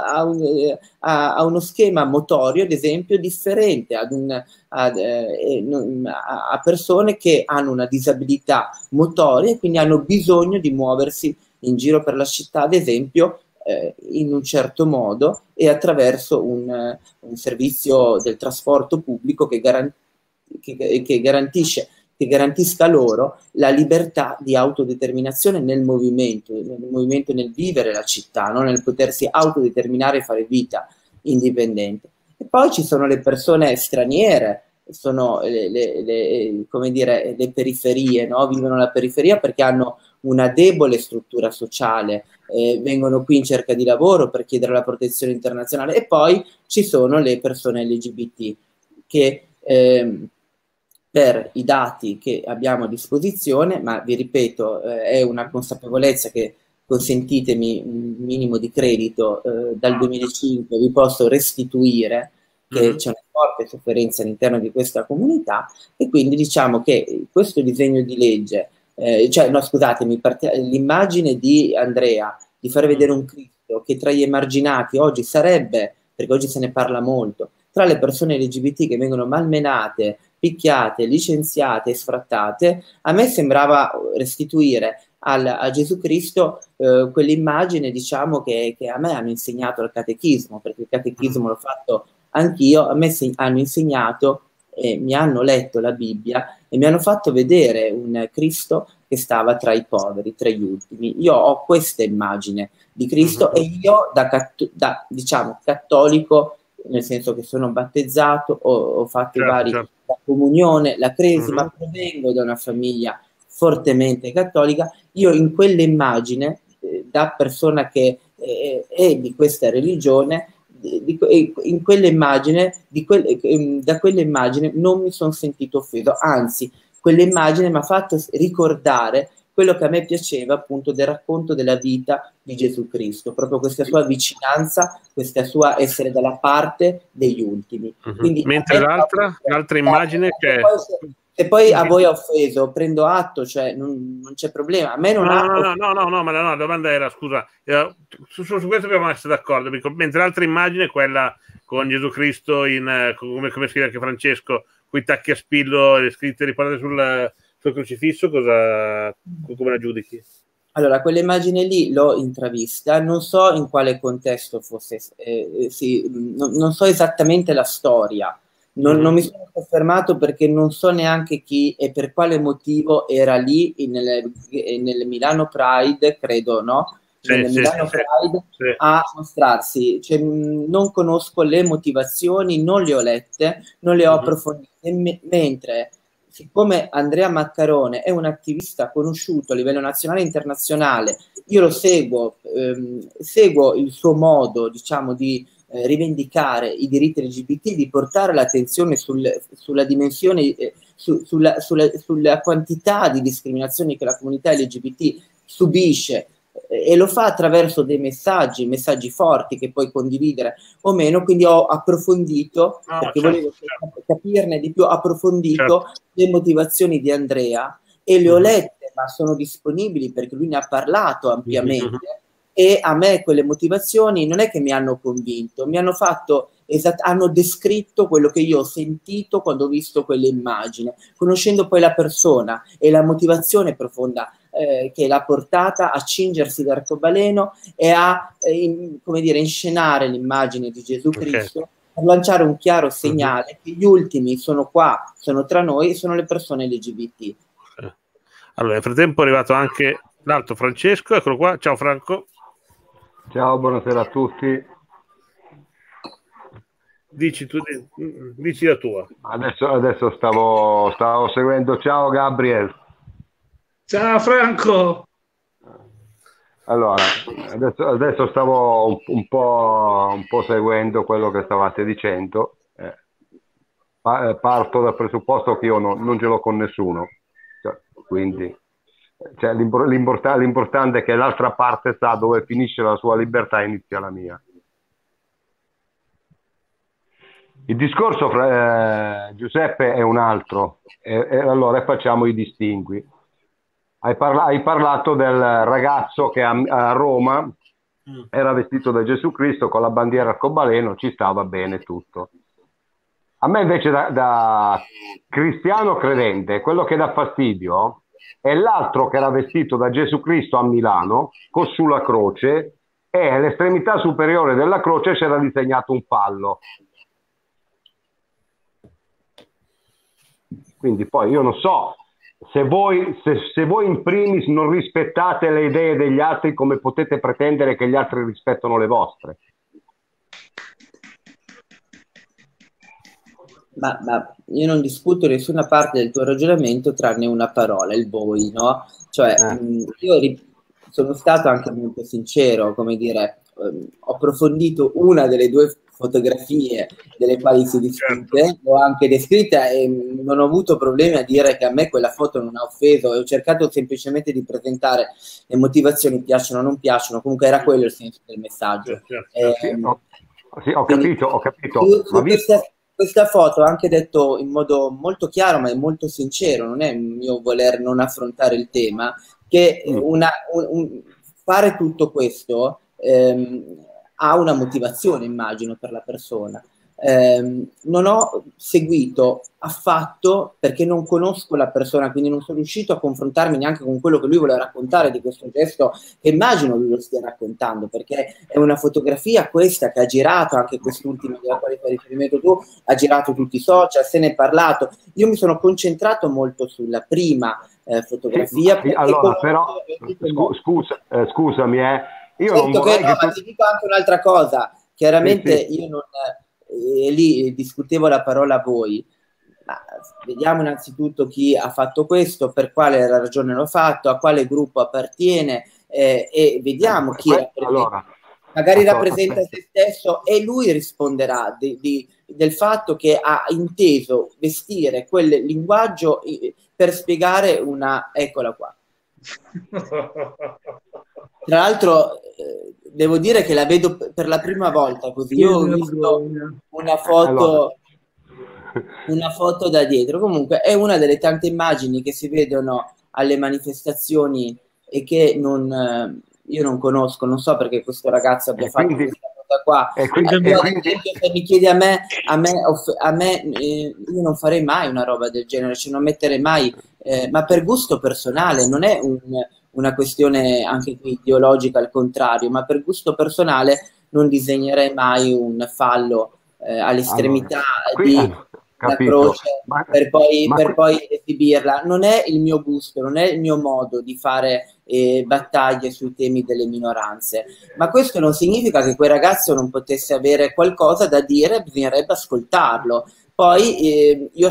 a uno schema motorio, ad esempio, differente, a persone che hanno una disabilità motoria e quindi hanno bisogno di muoversi in giro per la città, ad esempio, in un certo modo e attraverso un servizio del trasporto pubblico che garantisca loro la libertà di autodeterminazione nel movimento, nel vivere la città, no? Nel potersi autodeterminare e fare vita indipendente. E poi ci sono le persone straniere, sono come dire, le periferie, no? Vivono alla periferia perché hanno una debole struttura sociale, vengono qui in cerca di lavoro per chiedere la protezione internazionale, e poi ci sono le persone LGBT che per i dati che abbiamo a disposizione, ma vi ripeto, è una consapevolezza che, consentitemi un minimo di credito, dal 2005 vi posso restituire che c'è una forte sofferenza all'interno di questa comunità, e quindi diciamo che questo disegno di legge, l'immagine di Andrea di far vedere un Cristo che tra gli emarginati oggi sarebbe, perché oggi se ne parla molto, tra le persone LGBT che vengono malmenate, picchiate, licenziate e sfrattate, a me sembrava restituire a Gesù Cristo quell'immagine, diciamo, che a me hanno insegnato al catechismo, perché il catechismo l'ho fatto anch'io, a me hanno insegnato e mi hanno letto la Bibbia e mi hanno fatto vedere un Cristo che stava tra i poveri, tra gli ultimi. Io ho questa immagine di Cristo, e io da diciamo cattolico, nel senso che sono battezzato, ho fatto la comunione, la cresima, provengo da una famiglia fortemente cattolica, io in quell'immagine da persona che e di questa religione, in quell'immagine, da quell'immagine non mi sono sentito offeso, anzi quell'immagine mi ha fatto ricordare quello che a me piaceva appunto del racconto della vita di Gesù Cristo, proprio questa sua vicinanza, questa sua essere dalla parte degli ultimi. Quindi,
mentre l'altra immagine che
se poi a voi ha offeso, prendo atto, cioè non c'è problema. A me non
no, ma la domanda era, scusa, su questo dobbiamo essere d'accordo, mentre l'altra immagine, quella con Gesù Cristo come scrive anche Francesco, con i tacchi a spillo, le scritte riportate sul crocifisso, come la giudichi?
Allora, quell'immagine lì l'ho intravista, non so in quale contesto fosse, non so esattamente la storia. Non mi sono confermato perché non so neanche chi e per quale motivo era lì nel Milano Pride, credo, no? Milano Pride a mostrarsi. Cioè, non conosco le motivazioni, non le ho lette, non le ho approfondite, mentre siccome Andrea Maccarone è un attivista conosciuto a livello nazionale e internazionale, io lo seguo il sulla modo, diciamo, di rivendicare i diritti LGBT, di portare l'attenzione sulla dimensione, sulla quantità di discriminazioni che la comunità LGBT subisce, e lo fa attraverso dei messaggi forti che puoi condividere o meno. Quindi ho approfondito, perché volevo capirne di più, approfondito le motivazioni di Andrea e le ho lette, ma sono disponibili perché lui ne ha parlato ampiamente. E a me quelle motivazioni non è che mi hanno convinto, mi hanno fatto hanno descritto quello che io ho sentito quando ho visto quell'immagine, conoscendo poi la persona e la motivazione profonda che l'ha portata a cingersi d'arcobaleno e a come dire, inscenare l'immagine di Gesù Cristo, per lanciare un chiaro segnale che gli ultimi sono qua, sono tra noi, sono le persone LGBT.
Allora, nel frattempo è arrivato anche l'altro Francesco, eccolo qua. Ciao Franco.
Ciao, buonasera a tutti.
Dici la tua.
Adesso stavo seguendo. Ciao Gabriel.
Ciao Franco.
Allora, adesso stavo un po' seguendo quello che stavate dicendo. Parto dal presupposto che io non ce l'ho con nessuno, quindi l'importante è che l'altra parte sa dove finisce la sua libertà e inizia la mia. Il discorso Giuseppe è un altro, e allora facciamo i distingui. Hai parlato del ragazzo che a Roma era vestito da Gesù Cristo con la bandiera arcobaleno, ci stava bene tutto. A me invece da cristiano credente, quello che dà fastidio è l'altro che era vestito da Gesù Cristo a Milano, sulla croce, e all'estremità superiore della croce c'era disegnato un fallo. Quindi poi io non so, se voi in primis non rispettate le idee degli altri, come potete pretendere che gli altri rispettano le vostre?
Ma io non discuto nessuna parte del tuo ragionamento tranne una parola, il voi, no? Cioè, io sono stato anche molto sincero, come dire, ho approfondito una delle due fotografie delle quali si discute, l'ho anche descritta e non ho avuto problemi a dire che a me quella foto non ha offeso, e ho cercato semplicemente di presentare le motivazioni, piacciono o non piacciono, comunque era quello il senso del messaggio.
Sì, ho capito.
Questa foto ho anche detto in modo molto chiaro ma è molto sincero, non è un mio voler non affrontare il tema, che fare tutto questo ha una motivazione, immagino, per la persona. Non ho seguito affatto, perché non conosco la persona, quindi non sono riuscito a confrontarmi neanche con quello che lui vuole raccontare di questo gesto, che immagino lui lo stia raccontando, perché è una fotografia questa che ha girato, anche quest'ultima della quale fai riferimento tu, ha girato tutti i social, se ne è parlato. Io mi sono concentrato molto sulla prima fotografia.
Sì, allora, però, scusami, io
certo, non vorrei ma ti dico anche un'altra cosa. Chiaramente io non lì discutevo la parola voi, ma vediamo innanzitutto chi ha fatto questo, per quale ragione l'ha fatto, a quale gruppo appartiene, e vediamo chi
allora,
magari rappresenta se stesso e lui risponderà del fatto che ha inteso vestire quel linguaggio per spiegare una... Eccola qua. Tra l'altro devo dire che la vedo per la prima volta così. Io ho visto una foto da dietro. Comunque è una delle tante immagini che si vedono alle manifestazioni e che io non conosco, non so perché questo ragazzo abbia fatto questa cosa qua. Se mi chiedi a me, io non farei mai una roba del genere, cioè non metterei mai, ma per gusto personale, non è una questione anche qui ideologica, al contrario, ma per gusto personale non disegnerei mai un fallo all'estremità di la croce per poi esibirla. Non è il mio gusto, non è il mio modo di fare battaglie sui temi delle minoranze, ma questo non significa che quel ragazzo non potesse avere qualcosa da dire, bisognerebbe ascoltarlo. Poi io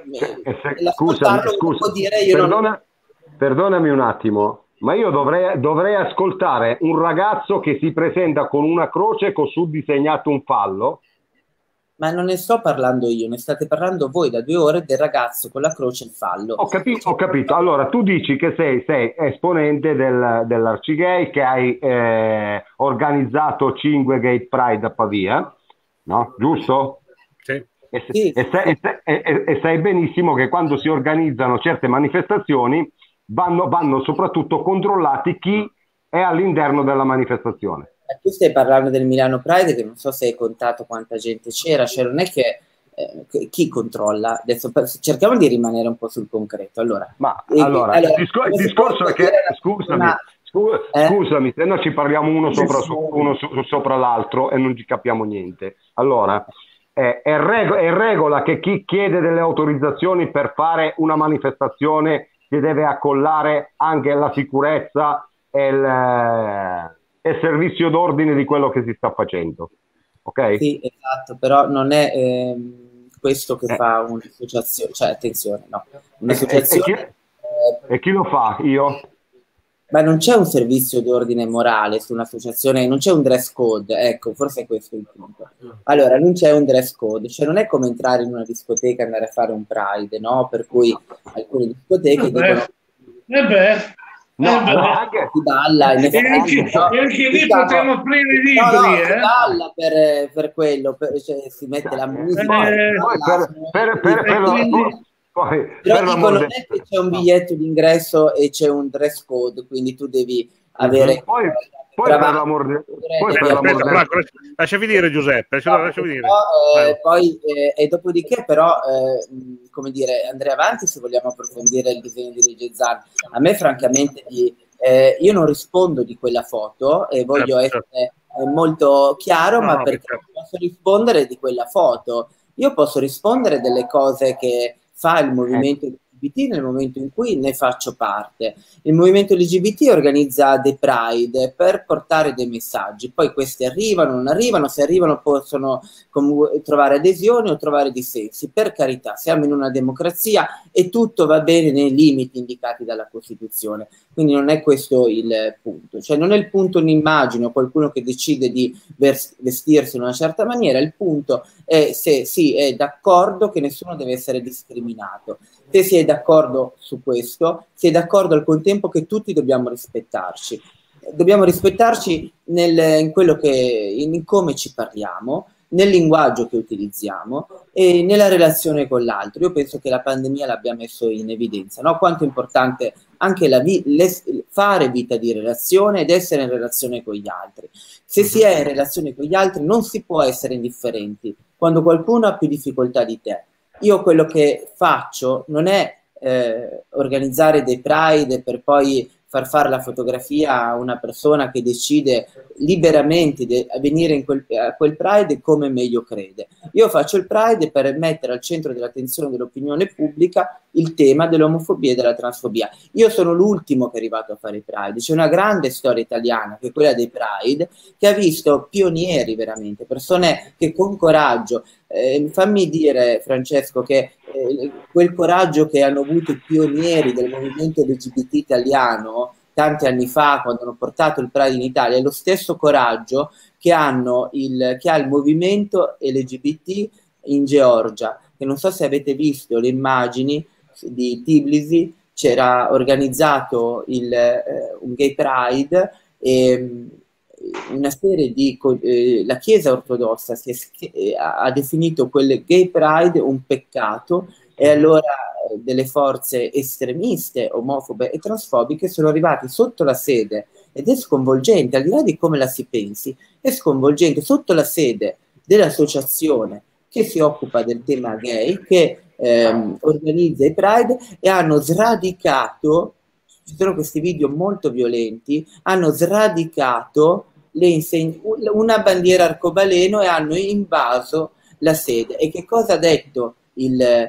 perdonami un attimo, ma io dovrei ascoltare un ragazzo che si presenta con una croce con su disegnato un fallo?
Ma non ne sto parlando io, ne state parlando voi da 2 ore del ragazzo con la croce e il fallo.
Ho capito. Allora, tu dici che sei esponente dell'Arcigay, che hai organizzato 5 Gay Pride a Pavia, no? Giusto?
Sì.
E sai benissimo che quando si organizzano certe manifestazioni vanno soprattutto controllati chi è all'interno della manifestazione.
Tu stai parlando del Milano Pride, che non so se hai contato quanta gente c'era, cioè non è che chi controlla? Adesso cerchiamo di rimanere un po' sul concreto. Allora,
il discorso è che, scusami, se no ci parliamo uno sopra l'altro e non ci capiamo niente. Allora, è regola che chi chiede delle autorizzazioni per fare una manifestazione si deve accollare anche la sicurezza e il servizio d'ordine di quello che si sta facendo, ok?
Sì, esatto, però non è questo che fa un'associazione, cioè attenzione, no, un'associazione...
E chi lo fa? Io?
Ma non c'è un servizio d'ordine morale su un'associazione, non c'è un dress code, ecco, forse è questo il punto. Allora, non c'è un dress code, cioè non è come entrare in una discoteca e andare a fare un Pride, no? Per cui alcune discoteche dicono...
Anche lì potremmo aprire i libri,
si balla per quello, cioè, si mette la musica. Però dico, non è che c'è un biglietto d'ingresso e c'è un dress code, quindi tu devi avere...
Poi per l'amor
lasciami dire, Giuseppe, lasciami dire.
Poi e dopodiché però come dire, andrei avanti se vogliamo approfondire il disegno di legge Zan. A me francamente io non rispondo di quella foto e voglio essere molto chiaro, ma perché posso rispondere di quella foto? Io posso rispondere delle cose che fa il movimento LGBT nel momento in cui ne faccio parte. Il movimento LGBT organizza dei Pride per portare dei messaggi, poi questi arrivano, non arrivano, se arrivano possono trovare adesioni o trovare dissensi. Per carità, siamo in una democrazia e tutto va bene nei limiti indicati dalla Costituzione, quindi non è questo il punto, cioè non è il punto un'immagine o qualcuno che decide di vestirsi in una certa maniera, il punto è se si è d'accordo che nessuno deve essere discriminato. Se si è d'accordo su questo, si è d'accordo al contempo che tutti dobbiamo rispettarci. Dobbiamo rispettarci in quello in come ci parliamo, nel linguaggio che utilizziamo e nella relazione con l'altro. Io penso che la pandemia l'abbia messo in evidenza, no? Quanto è importante anche fare vita di relazione ed essere in relazione con gli altri. Se si è in relazione con gli altri non si può essere indifferenti quando qualcuno ha più difficoltà di te. Io quello che faccio non è organizzare dei Pride per poi far fare la fotografia a una persona che decide liberamente di venire a quel Pride come meglio crede. Io faccio il Pride per mettere al centro dell'attenzione dell'opinione pubblica il tema dell'omofobia e della transfobia. Io sono l'ultimo che è arrivato a fare i Pride. C'è una grande storia italiana, che è quella dei Pride, che ha visto pionieri veramente, persone che con coraggio, fammi dire Francesco che quel coraggio che hanno avuto i pionieri del movimento LGBT italiano tanti anni fa, quando hanno portato il Pride in Italia, è lo stesso coraggio che ha il movimento LGBT in Georgia, che non so se avete visto le immagini di Tbilisi, c'era organizzato un gay pride e una serie di la Chiesa ortodossa ha definito quel gay pride un peccato, e allora delle forze estremiste, omofobe e transfobiche sono arrivate sotto la sede, ed è sconvolgente, al di là di come la si pensi, è sconvolgente, sotto la sede dell'associazione che si occupa del tema gay, che organizza i Pride, e hanno sradicato, ci sono questi video molto violenti, hanno sradicato una bandiera arcobaleno e hanno invaso la sede. E che cosa ha detto il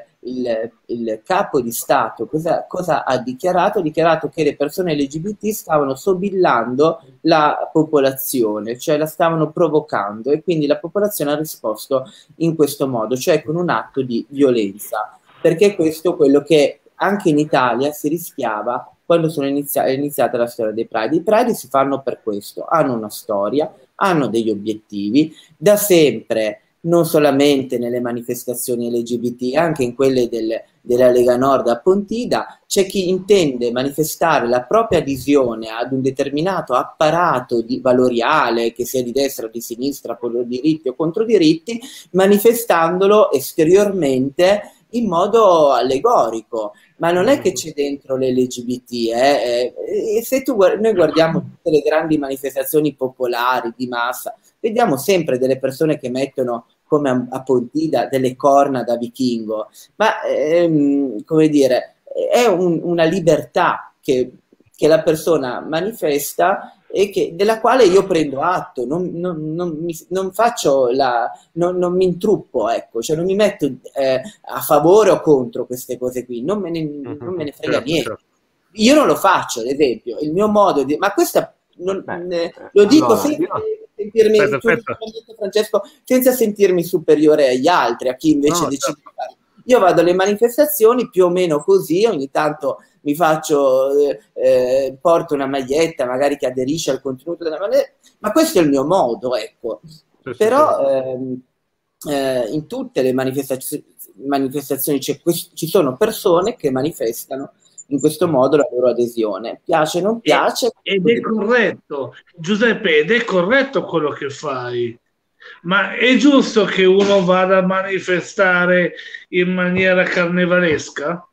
capo di Stato? Cosa ha dichiarato? Ha dichiarato che le persone LGBT stavano sobillando la popolazione, cioè la stavano provocando, e quindi la popolazione ha risposto in questo modo, cioè con un atto di violenza, perché questo è quello che anche in Italia si rischiava quando è iniziata la storia dei Pride. I Pride si fanno per questo, hanno una storia, hanno degli obiettivi, da sempre, non solamente nelle manifestazioni LGBT, anche in quelle della Lega Nord a Pontida, c'è chi intende manifestare la propria adesione ad un determinato apparato valoriale, che sia di destra o di sinistra, pro diritti o contro diritti, manifestandolo esteriormente in modo allegorico. Ma non è che c'è dentro l'LGBT, e se noi guardiamo tutte le grandi manifestazioni popolari di massa, vediamo sempre delle persone che mettono, come a Pontida, delle corna da vichingo, ma come dire, è una libertà che la persona manifesta e della quale io prendo atto, non mi intruppo, ecco, cioè non mi metto a favore o contro queste cose qui, non me ne frega niente. Io non lo faccio, ad esempio, il mio modo di... Ma questa lo dico Francesco, senza sentirmi superiore agli altri, a chi invece decide di fare. Io vado alle manifestazioni più o meno così, ogni tanto mi faccio, porto una maglietta magari che aderisce al contenuto della maglietta, ma questo è il mio modo, ecco. Però in tutte le manifestazioni ci sono persone che manifestano in questo modo la loro adesione, piace o non piace.
Ed è corretto, Giuseppe, ed è corretto quello che fai, ma è giusto che uno vada a manifestare in maniera carnevalesca?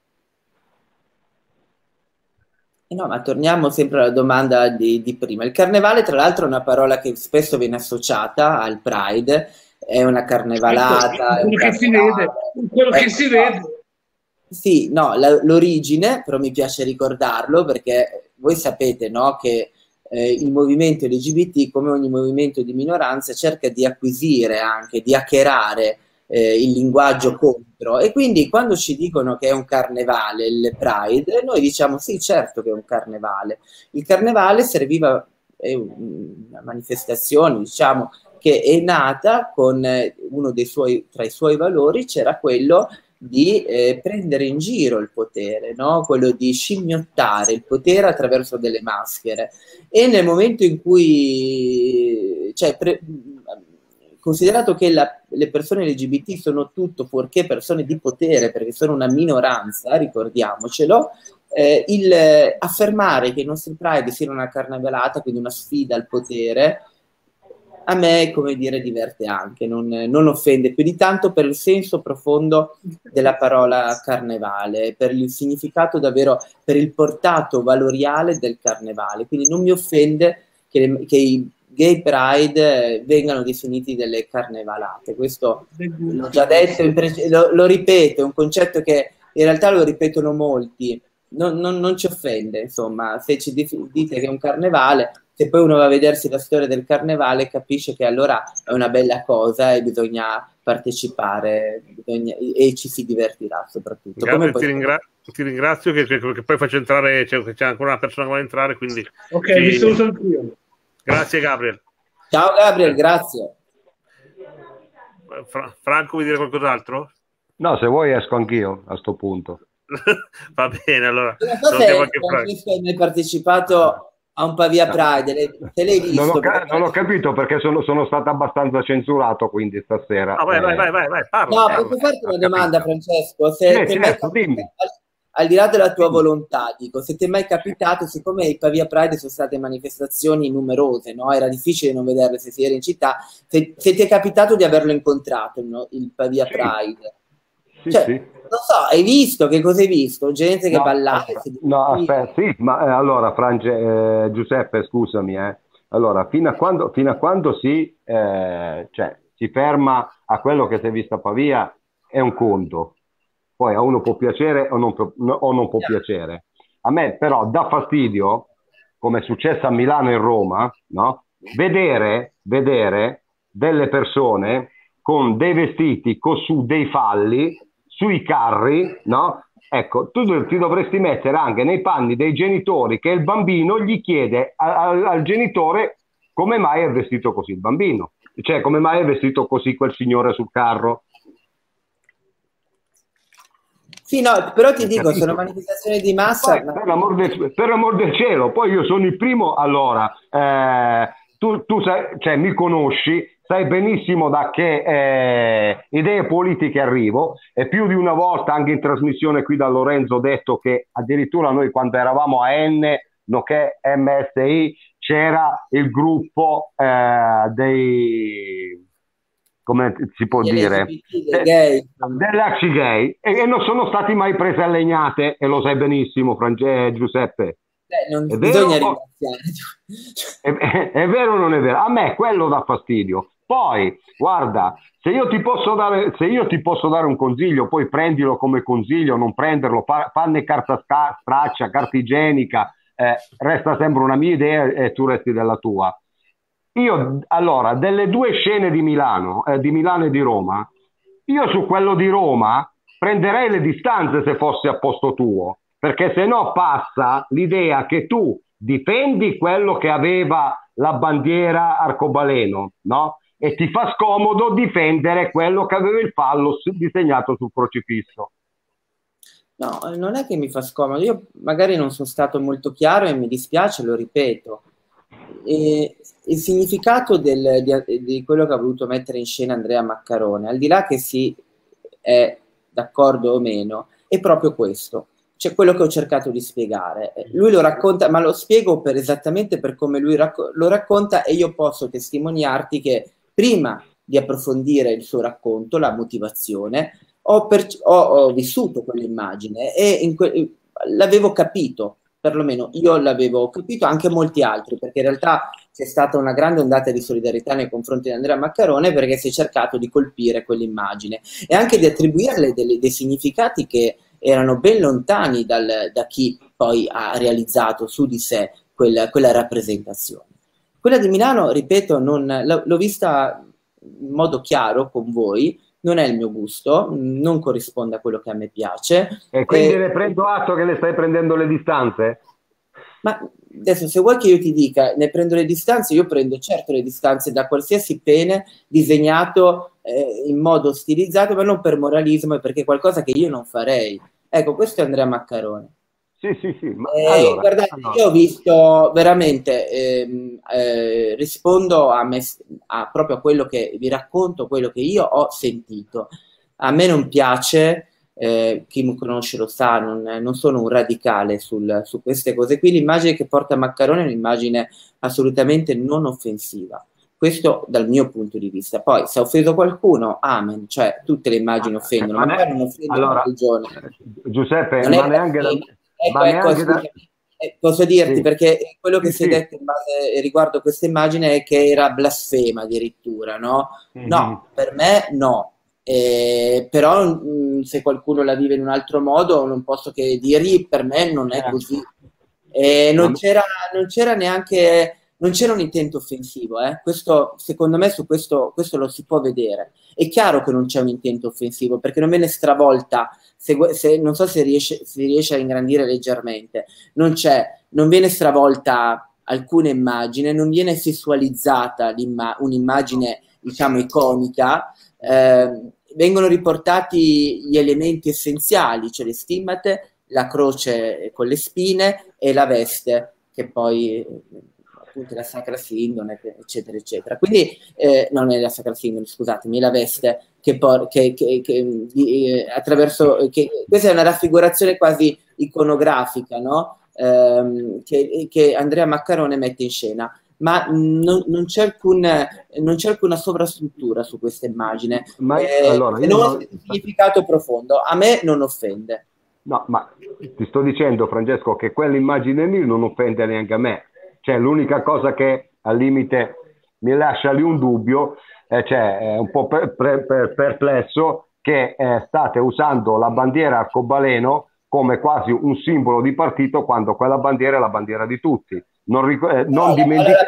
No, ma torniamo sempre alla domanda di prima. Il carnevale, tra l'altro, è una parola che spesso viene associata al Pride, è una carnevalata.
Quello che si vede.
Sì, no, l'origine, però mi piace ricordarlo, perché voi sapete, no, che il movimento LGBT, come ogni movimento di minoranza, cerca di acquisire anche, di hackerare il linguaggio contro, e quindi quando ci dicono che è un carnevale, il Pride, noi diciamo sì, certo che è un carnevale. Il carnevale serviva, è una manifestazione, diciamo, che è nata con uno dei tra i suoi valori c'era quello di prendere in giro il potere, no? Quello di scimmiottare il potere attraverso delle maschere. E nel momento in cui, considerato che le persone LGBT sono tutto fuorché persone di potere, perché sono una minoranza, ricordiamocelo, affermare che i nostri Pride siano una carnevalata, quindi una sfida al potere, a me, come dire, diverte anche, non offende più di tanto, per il senso profondo della parola carnevale, per il significato davvero, per il portato valoriale del carnevale. Quindi non mi offende che i gay pride vengano definiti delle carnevalate. Questo l'ho già detto, lo ripeto, è un concetto che in realtà lo ripetono molti, non ci offende, insomma, se ci dite che è un carnevale. Se poi uno va a vedersi la storia del carnevale, capisce che allora è una bella cosa e bisogna partecipare e ci si divertirà soprattutto.
Ti ringrazio che poi faccio entrare, c'è ancora una persona che vuole entrare, quindi
ok, vi saluto anch'io.
Grazie Gabriel.
Ciao Gabriel, grazie.
Franco, vuoi dire qualcos'altro?
No, se vuoi esco anch'io a sto punto.
Va bene, allora.
Non so se Francesco hai mai partecipato a un Pavia Pride, se l'hai visto.
Non ho capito perché sono stato abbastanza censurato, quindi stasera.
Vai, parla.
No, posso farti una domanda, Francesco? Se ti è mai
certo, dimmi.
Al di là della tua volontà, dico, se ti è mai capitato, siccome i Pavia Pride sono state manifestazioni numerose, no? Era difficile non vederle se si era in città, se ti è capitato di averlo incontrato, no? Il Pavia Pride.
Sì,
cioè,
sì.
non so, hai visto? Che cosa hai visto? Gente che ballava?
No, aspetta, sì, ma allora, Giuseppe, scusami, allora, fino a quando si ferma a quello che si è visto a Pavia è un conto. Poi a uno può piacere o non può piacere. A me però dà fastidio, come è successo a Milano e Roma, no? Vedere delle persone con dei vestiti su dei falli sui carri, no? Ecco, tu ti dovresti mettere anche nei panni dei genitori, che il bambino gli chiede al genitore come mai è vestito così il bambino, cioè come mai è vestito così quel signore sul carro.
Sì, no, però ti dico, sono manifestazioni di massa.
Poi, per l'amor del cielo, poi io sono il primo, allora, tu sai, cioè, mi conosci, sai benissimo da che idee politiche arrivo, e più di una volta anche in trasmissione qui da Lorenzo ho detto che addirittura noi quando eravamo a N, nonché MSI, c'era il gruppo dei... come si può dire, dell'Axi Gay, e non sono stati mai presi a legnate, e lo sai benissimo, Giuseppe.
Non bisogna ringraziare.
È vero o non è vero? A me quello dà fastidio. Poi, guarda, se io ti posso dare un consiglio, poi prendilo come consiglio, non prenderlo, fanne carta straccia, carta igienica, resta sempre una mia idea e tu resti della tua. Io, allora, delle due scene di Milano e di Roma, io su quello di Roma prenderei le distanze se fossi a posto tuo, perché se no passa l'idea che tu difendi quello che aveva la bandiera arcobaleno, no? E ti fa scomodo difendere quello che aveva il fallo disegnato sul crocifisso.
No, non è che mi fa scomodo, io magari non sono stato molto chiaro e mi dispiace, lo ripeto. Il significato di quello che ha voluto mettere in scena Andrea Maccarone, al di là che si è d'accordo o meno, è proprio questo, cioè quello che ho cercato di spiegare. Lui lo racconta, ma lo spiego esattamente per come lui lo racconta, e io posso testimoniarti che prima di approfondire il suo racconto, la motivazione, ho vissuto quell'immagine e l'avevo capito. Perlomeno io l'avevo capito, anche molti altri, perché in realtà c'è stata una grande ondata di solidarietà nei confronti di Andrea Maccarone, perché si è cercato di colpire quell'immagine e anche di attribuirle dei significati che erano ben lontani da chi poi ha realizzato su di sé quella rappresentazione. Quella di Milano, ripeto, l'ho vista in modo chiaro con voi, non è il mio gusto, non corrisponde a quello che a me piace.
E quindi ne prendo atto che ne stai prendendo le distanze?
Ma adesso, se vuoi che io ti dica, ne prendo le distanze, io prendo certo le distanze da qualsiasi pene disegnato in modo stilizzato, ma non per moralismo, e perché è qualcosa che io non farei. Ecco, questo è Andrea Maccarone.
Sì. Ma
guardate, io ho visto veramente, rispondo proprio a quello che vi racconto, quello che io ho sentito. A me non piace, chi mi conosce lo sa, non sono un radicale su queste cose qui. L'immagine che porta Maccarone è un'immagine assolutamente non offensiva. Questo dal mio punto di vista. Poi, se ha offeso qualcuno, amen, cioè tutte le immagini offendono, ma magari non offendono la religione.
Giuseppe,
ma neanche posso dirti, sì, perché quello che si è detto in base, riguardo questa immagine è che era blasfema addirittura, no? No, per me no. Però se qualcuno la vive in un altro modo non posso che dirgli, per me non è così. Non c'era neanche... Non c'era un intento offensivo, questo, secondo me su questo lo si può vedere. È chiaro che non c'è un intento offensivo, perché non viene stravolta, non so se si riesce a ingrandire leggermente, non viene stravolta alcuna immagine, non viene sessualizzata un'immagine, diciamo, iconica, vengono riportati gli elementi essenziali, cioè le stimmate, la croce con le spine e la veste, che poi appunto è la Sacra Sindone, eccetera, eccetera. Quindi non è la Sacra Sindone, scusatemi, è la veste attraverso questa è una raffigurazione quasi iconografica, no? Che Andrea Maccarone mette in scena, ma non c'è alcuna sovrastruttura su questa immagine,
allora,
non un significato profondo. A me non offende.
No, ma ti sto dicendo, Francesco, che quell'immagine lì non offende neanche a me. Cioè, l'unica cosa che al limite mi lascia lì un dubbio, cioè è un po' perplesso che state usando la bandiera arcobaleno come quasi un simbolo di partito, quando quella bandiera è la bandiera di tutti. Non dimenticate.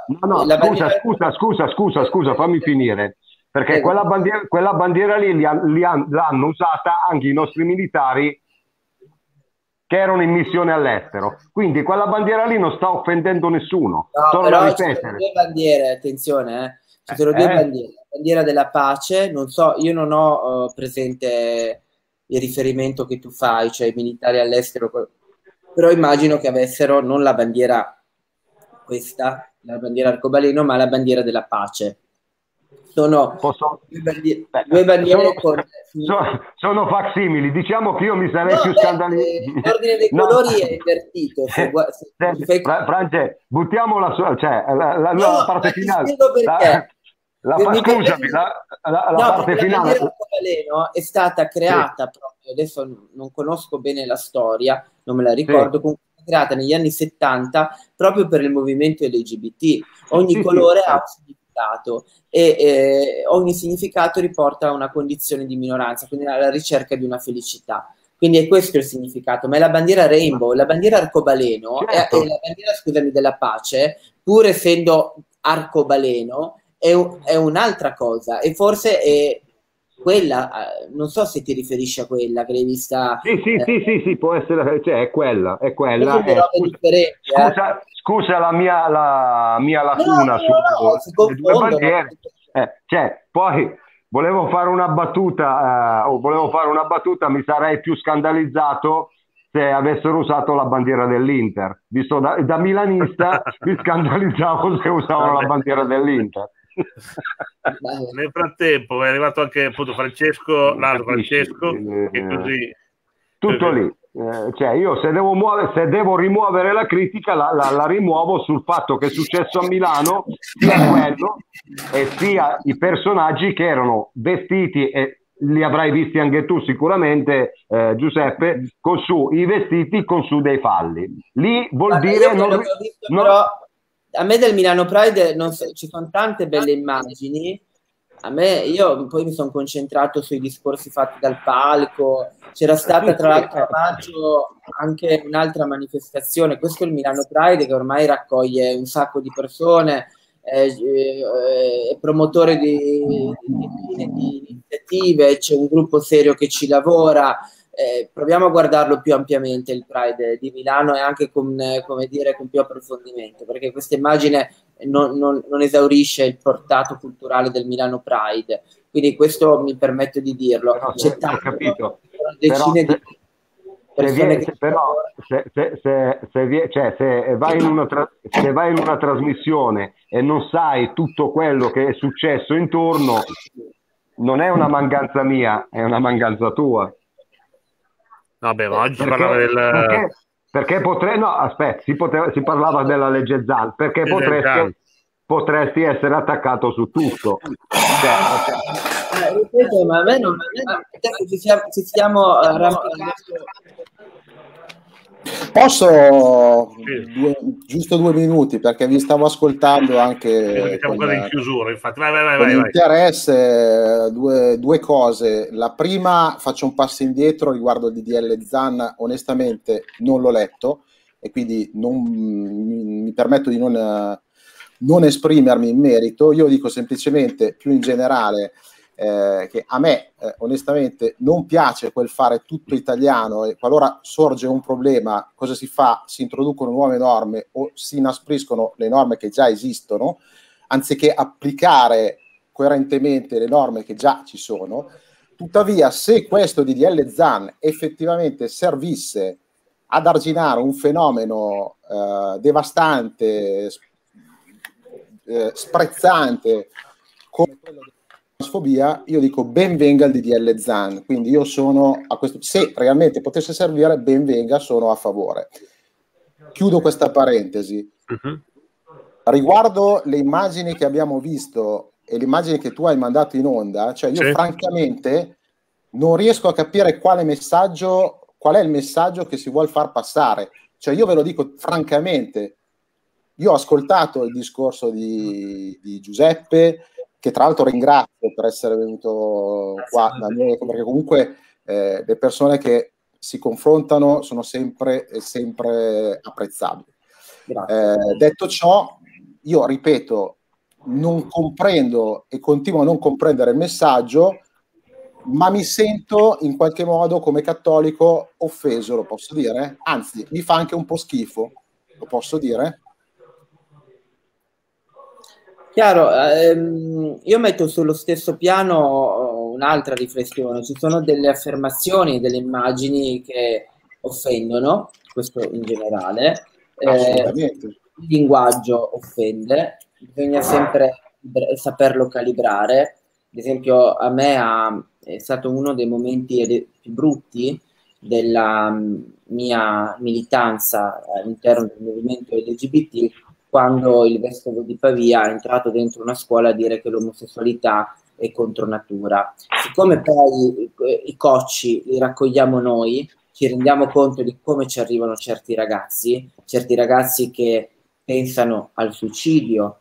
Scusa, fammi finire. Perché quella bandiera lì l'hanno usata anche i nostri militari che erano in missione all'estero. Quindi quella bandiera lì non sta offendendo nessuno.
No, però ci sono due bandiere, attenzione, ci sono due bandiere. La bandiera della pace, non so, io non ho presente il riferimento che tu fai, cioè i militari all'estero, però immagino che avessero non la bandiera questa, la bandiera arcobaleno, ma la bandiera della pace. Sono due bandiere
sono facsimili. Diciamo che io mi sarei più scandalizzato.
L'ordine dei colori è invertito.
France, buttiamola su, cioè la parte finale. La parte finale
è stata creata proprio, adesso non conosco bene la storia, non me la ricordo, comunque creata negli anni 70 proprio per il movimento LGBT. Ogni colore ha un significato e ogni significato riporta a una condizione di minoranza, quindi alla ricerca di una felicità. Quindi è questo il significato, ma è la bandiera rainbow, la bandiera arcobaleno e la bandiera, scusami, della pace, pur essendo arcobaleno, è un'altra cosa, e forse è quella, non so se ti riferisci a quella che l'hai vista.
Sì, può essere, cioè è quella. Scusa la mia lacuna sulle due bandiere. Cioè, poi volevo fare una battuta, mi sarei più scandalizzato se avessero usato la bandiera dell'Inter. Visto da milanista mi scandalizzavo se usavano la bandiera dell'Inter.
Nel frattempo è arrivato anche appunto Francesco, l'altro Francesco, che così
tutto lì. Cioè io se devo rimuovere la critica la rimuovo sul fatto che è successo a Milano sia quello e sia i personaggi che erano vestiti, e li avrai visti anche tu sicuramente, Giuseppe, con su i vestiti con su dei falli. Lì vuol dire
però a me del Milano Pride ci sono tante belle immagini. Io poi mi sono concentrato sui discorsi fatti dal palco. C'era stata tra l'altro a maggio anche un'altra manifestazione, questo è il Milano Pride, che ormai raccoglie un sacco di persone, è promotore di iniziative, c'è un gruppo serio che ci lavora. Proviamo a guardarlo più ampiamente il Pride di Milano, e anche con più approfondimento, perché questa immagine non esaurisce il portato culturale del Milano Pride, quindi questo mi permetto di dirlo. C'è tanto, decine di persone se vai in una trasmissione
e non sai tutto quello che è successo intorno, non è una mancanza mia, è una mancanza tua.
Vabbè, ma oggi si parlava del...
Perché si parlava della legge Zan, perché potresti essere attaccato su tutto.
Ripeto, ma a me non... ci stiamo
Posso giusto 2 minuti, perché vi stavo ascoltando anche
con in chiusura, infatti. Vai.
Interesse. Due cose. La prima, faccio un passo indietro riguardo il DDL Zan. Onestamente non l'ho letto e quindi mi permetto di non esprimermi in merito. Io dico semplicemente, più in generale, che a me onestamente non piace quel fare tutto italiano, e qualora sorge un problema cosa si fa? Si introducono nuove norme o si inaspriscono le norme che già esistono, anziché applicare coerentemente le norme che già ci sono. Tuttavia, se questo DDL Zan effettivamente servisse ad arginare un fenomeno devastante, sprezzante come quello della transfobia, io dico ben venga il DDL Zan. Quindi io sono a questo, se realmente potesse servire, ben venga, sono a favore. Chiudo questa parentesi. Riguardo le immagini che abbiamo visto e le immagini che tu hai mandato in onda, cioè io francamente non riesco a capire qual è il messaggio che si vuol far passare. Cioè io ve lo dico francamente, io ho ascoltato il discorso di Giuseppe, che tra l'altro ringrazio per essere venuto qua da me, perché comunque le persone che si confrontano sono sempre apprezzabili. Detto ciò, io ripeto, non comprendo e continuo a non comprendere il messaggio, ma mi sento in qualche modo come cattolico offeso, lo posso dire? Anzi, mi fa anche un po' schifo, lo posso dire?
Chiaro, io metto sullo stesso piano un'altra riflessione. Ci sono delle affermazioni, delle immagini che offendono, questo in generale. Il linguaggio offende, bisogna sempre saperlo calibrare. Ad esempio, a me è stato uno dei momenti più brutti della mia militanza all'interno del movimento LGBT, quando il vescovo di Pavia è entrato dentro una scuola a dire che l'omosessualità è contro natura. Siccome poi i cocci li raccogliamo noi, ci rendiamo conto di come ci arrivano certi ragazzi che pensano al suicidio,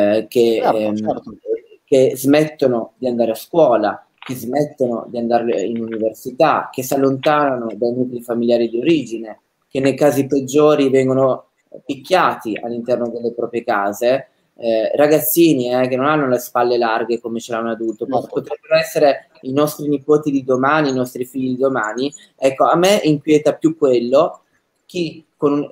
che smettono di andare a scuola, che smettono di andare in università, che si allontanano dai nuclei familiari di origine, che nei casi peggiori vengono picchiati all'interno delle proprie case, ragazzini che non hanno le spalle larghe come ce l'ha un adulto, potrebbero essere i nostri nipoti di domani, i nostri figli di domani. Ecco, a me inquieta più quello, chi con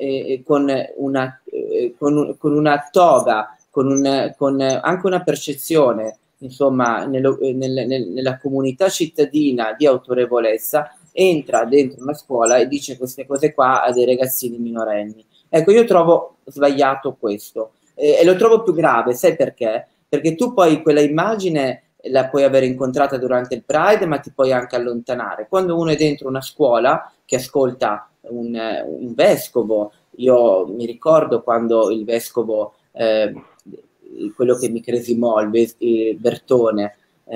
una toga, con anche una percezione, insomma, nella comunità cittadina di autorevolezza, entra dentro una scuola e dice queste cose qua a dei ragazzini minorenni. Ecco, io trovo sbagliato questo e lo trovo più grave, sai perché? Perché tu poi quella immagine la puoi aver incontrata durante il Pride, ma ti puoi anche allontanare. Quando uno è dentro una scuola che ascolta un vescovo, io mi ricordo quando il vescovo, quello che mi cresimò, il Bertone,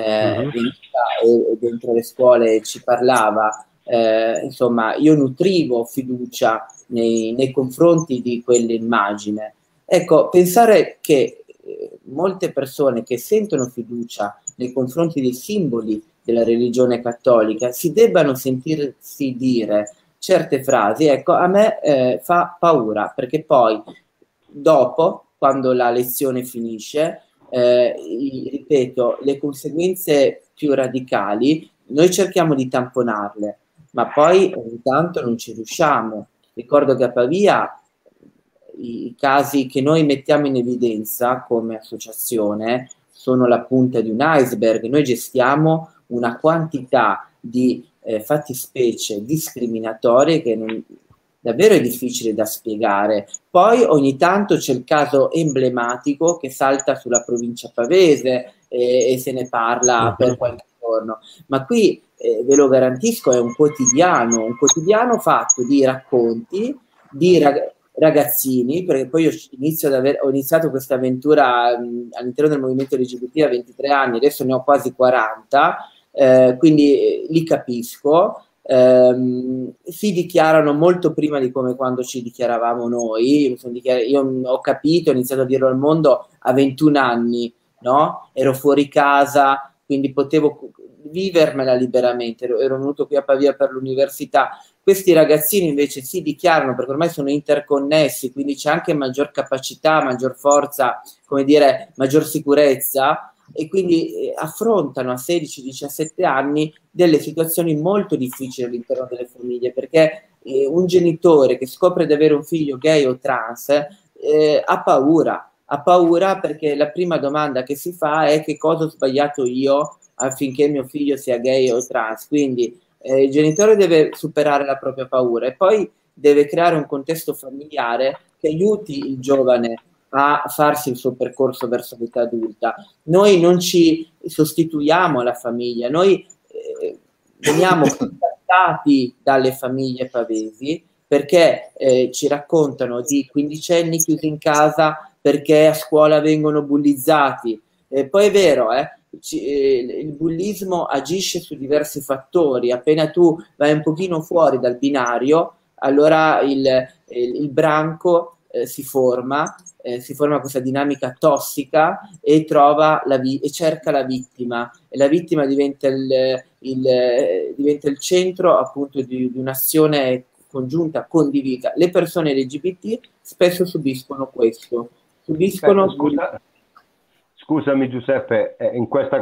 dentro le scuole ci parlava, insomma, io nutrivo fiducia nei confronti di quell'immagine. Ecco, pensare che molte persone che sentono fiducia nei confronti dei simboli della religione cattolica si debbano sentirsi dire certe frasi, ecco, a me fa paura, perché poi dopo, quando la lezione finisce, ripeto, le conseguenze più radicali noi cerchiamo di tamponarle, ma poi ogni tanto non ci riusciamo. Ricordo che a Pavia i casi che noi mettiamo in evidenza come associazione sono la punta di un iceberg. Noi gestiamo una quantità di fattispecie discriminatorie che davvero è difficile da spiegare. Poi ogni tanto c'è il caso emblematico che salta sulla provincia pavese e se ne parla per qualche giorno, ma qui ve lo garantisco è un quotidiano fatto di racconti di ragazzini, perché poi ho iniziato questa avventura all'interno del movimento LGBT a 23 anni, adesso ne ho quasi 40, quindi li capisco. Si dichiarano molto prima di come quando ci dichiaravamo noi. Io ho capito, ho iniziato a dirlo al mondo a 21 anni, no? Ero fuori casa, quindi potevo vivermela liberamente, ero venuto qui a Pavia per l'università. Questi ragazzini invece si dichiarano perché ormai sono interconnessi, quindi c'è anche maggior capacità, maggior forza, come dire, maggior sicurezza, e quindi affrontano a 16-17 anni delle situazioni molto difficili all'interno delle famiglie, perché un genitore che scopre di avere un figlio gay o trans ha paura, ha paura perché la prima domanda che si fa è: che cosa ho sbagliato io affinché mio figlio sia gay o trans? Quindi il genitore deve superare la propria paura e poi deve creare un contesto familiare che aiuti il giovane a farsi il suo percorso verso l'età adulta. Noi non ci sostituiamo alla famiglia, noi veniamo contattati dalle famiglie pavesi perché ci raccontano di quindicenni chiusi in casa perché a scuola vengono bullizzati. Poi è vero, il bullismo agisce su diversi fattori. Appena tu vai un pochino fuori dal binario, allora il branco si forma questa dinamica tossica e e cerca la vittima, e la vittima diventa il centro appunto di un'azione congiunta, condivisa. Le persone LGBT spesso subiscono questo.
Scusami Giuseppe, in questa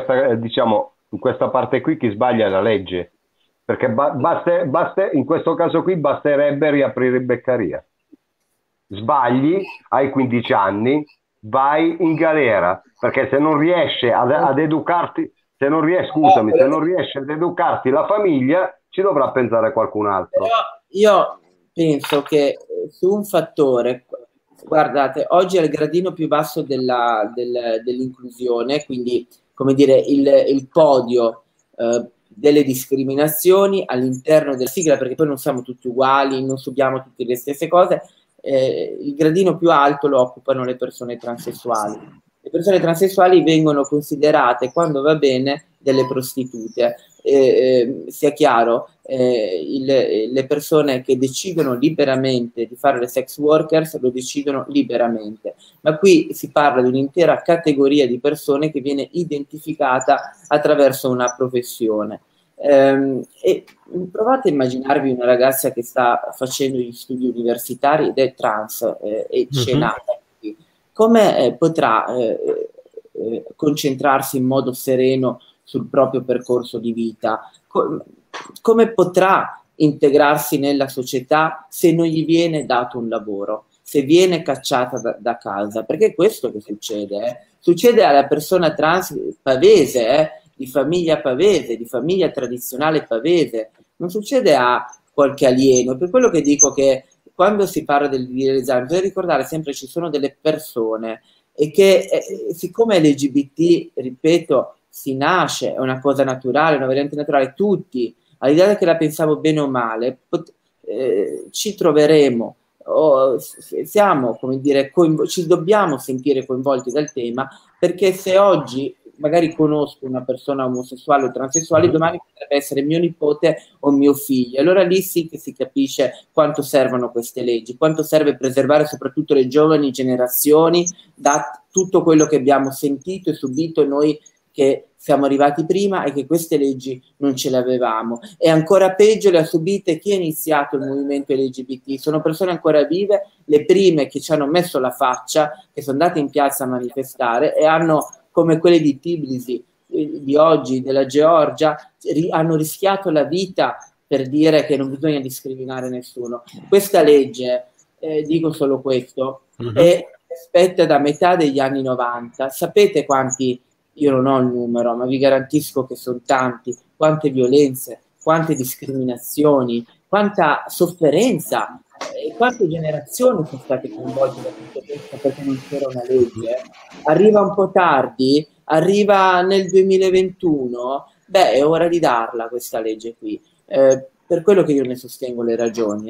parte qui chi sbaglia è la legge, perché in questo caso qui basterebbe riaprire Beccaria. Sbagli, hai 15 anni, vai in galera, perché se non riesce ad educarti, se non riesce ad educarti la famiglia, ci dovrà pensare qualcun altro.
Però io penso che su un fattore, guardate, oggi è il gradino più basso dell'inclusione, quindi come dire il podio delle discriminazioni all'interno della sigla, perché poi non siamo tutti uguali, non subiamo tutte le stesse cose. Il gradino più alto lo occupano le persone transessuali. Le persone transessuali vengono considerate, quando va bene, delle prostitute. Sia chiaro, le persone che decidono liberamente di fare le sex workers lo decidono liberamente, ma qui si parla di un'intera categoria di persone che viene identificata attraverso una professione. E provate a immaginarvi una ragazza che sta facendo gli studi universitari ed è trans e c'è nata qui. Come potrà concentrarsi in modo sereno sul proprio percorso di vita? Come potrà integrarsi nella società se non gli viene dato un lavoro, se viene cacciata da casa? Perché è questo che succede. Succede alla persona trans pavese, di famiglia pavese, di famiglia tradizionale pavese, non succede a qualche alieno. Per quello che dico che quando si parla del DDL, bisogna ricordare sempre che ci sono delle persone e che siccome LGBT, ripeto, si nasce, è una cosa naturale, una variante naturale, tutti, all'idea che la pensiamo bene o male, ci troveremo, siamo, come dire, ci dobbiamo sentire coinvolti dal tema, perché se oggi magari conosco una persona omosessuale o transessuale, domani potrebbe essere mio nipote o mio figlio. Allora lì sì che si capisce quanto servono queste leggi, quanto serve preservare soprattutto le giovani generazioni da tutto quello che abbiamo sentito e subito noi che siamo arrivati prima e che queste leggi non ce le avevamo. E ancora peggio le ha subite chi ha iniziato il movimento LGBT. Sono persone ancora vive, le prime che ci hanno messo la faccia, che sono andate in piazza a manifestare e hanno, come quelle di Tbilisi di oggi, della Georgia, hanno rischiato la vita per dire che non bisogna discriminare nessuno. Questa legge, dico solo questo, è aspetta da metà degli anni 90. Sapete quanti, io non ho il numero, ma vi garantisco che sono tanti, quante violenze, quante discriminazioni, quanta sofferenza e quante generazioni sono state coinvolte da tutto questo perché non c'era una legge. Arriva un po' tardi, arriva nel 2021, beh, è ora di darla questa legge qui. Per quello che io ne sostengo le ragioni.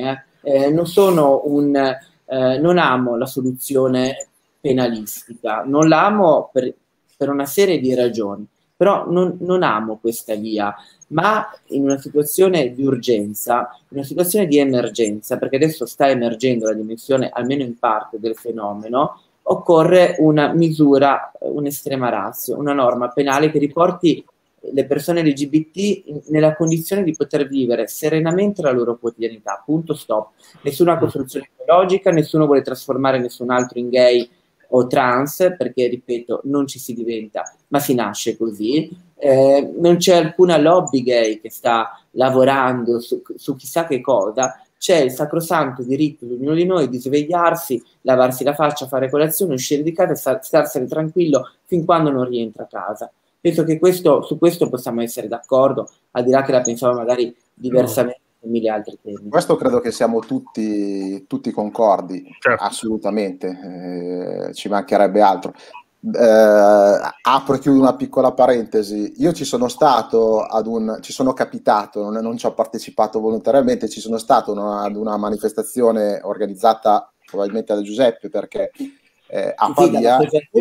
Non amo la soluzione penalistica, non l'amo per una serie di ragioni, però non amo questa via, ma in una situazione di urgenza, in una situazione di emergenza, perché adesso sta emergendo la dimensione, almeno in parte, del fenomeno, occorre una misura, un'estrema ratio, una norma penale che riporti le persone LGBT nella condizione di poter vivere serenamente la loro quotidianità, punto, stop. Nessuna costruzione ideologica, nessuno vuole trasformare nessun altro in gay o trans, perché, ripeto, non ci si diventa, ma si nasce così. Non c'è alcuna lobby gay che sta lavorando su chissà che cosa, c'è il sacrosanto diritto di ognuno di noi di svegliarsi, lavarsi la faccia, fare colazione, uscire di casa e starsene tranquillo fin quando non rientra a casa. Penso che su questo possiamo essere d'accordo, al di là che la pensiamo magari diversamente su mille altri temi.
Questo credo che siamo tutti concordi, certo. Assolutamente, ci mancherebbe altro. Apro e chiudo una piccola parentesi. Io ci sono stato ci sono capitato, non ci ho partecipato volontariamente, ci sono stato ad una manifestazione organizzata probabilmente da Giuseppe, perché a Pavia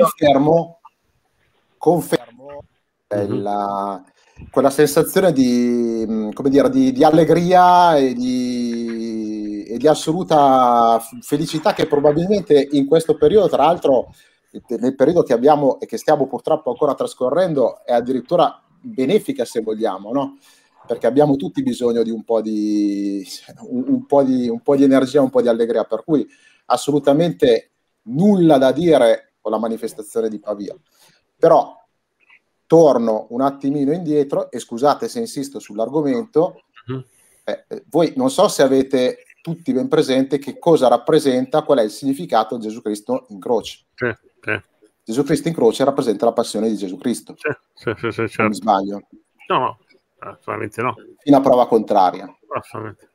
confermo quella sensazione di, come dire, di allegria e di assoluta felicità che probabilmente in questo periodo, tra l'altro nel periodo che abbiamo e che stiamo purtroppo ancora trascorrendo, è addirittura benefica, se vogliamo, no? Perché abbiamo tutti bisogno di un po' di energia, un po' di allegria, per cui assolutamente nulla da dire con la manifestazione di Pavia. Però torno un attimino indietro e scusate se insisto sull'argomento, voi non so se avete tutti ben presente che cosa rappresenta, qual è il significato di Gesù Cristo in croce. Gesù Cristo in croce rappresenta la passione di Gesù Cristo.
Certo.
Non mi sbaglio?
No, assolutamente no.
Fino a prova contraria.
Assolutamente.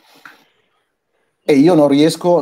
E io non riesco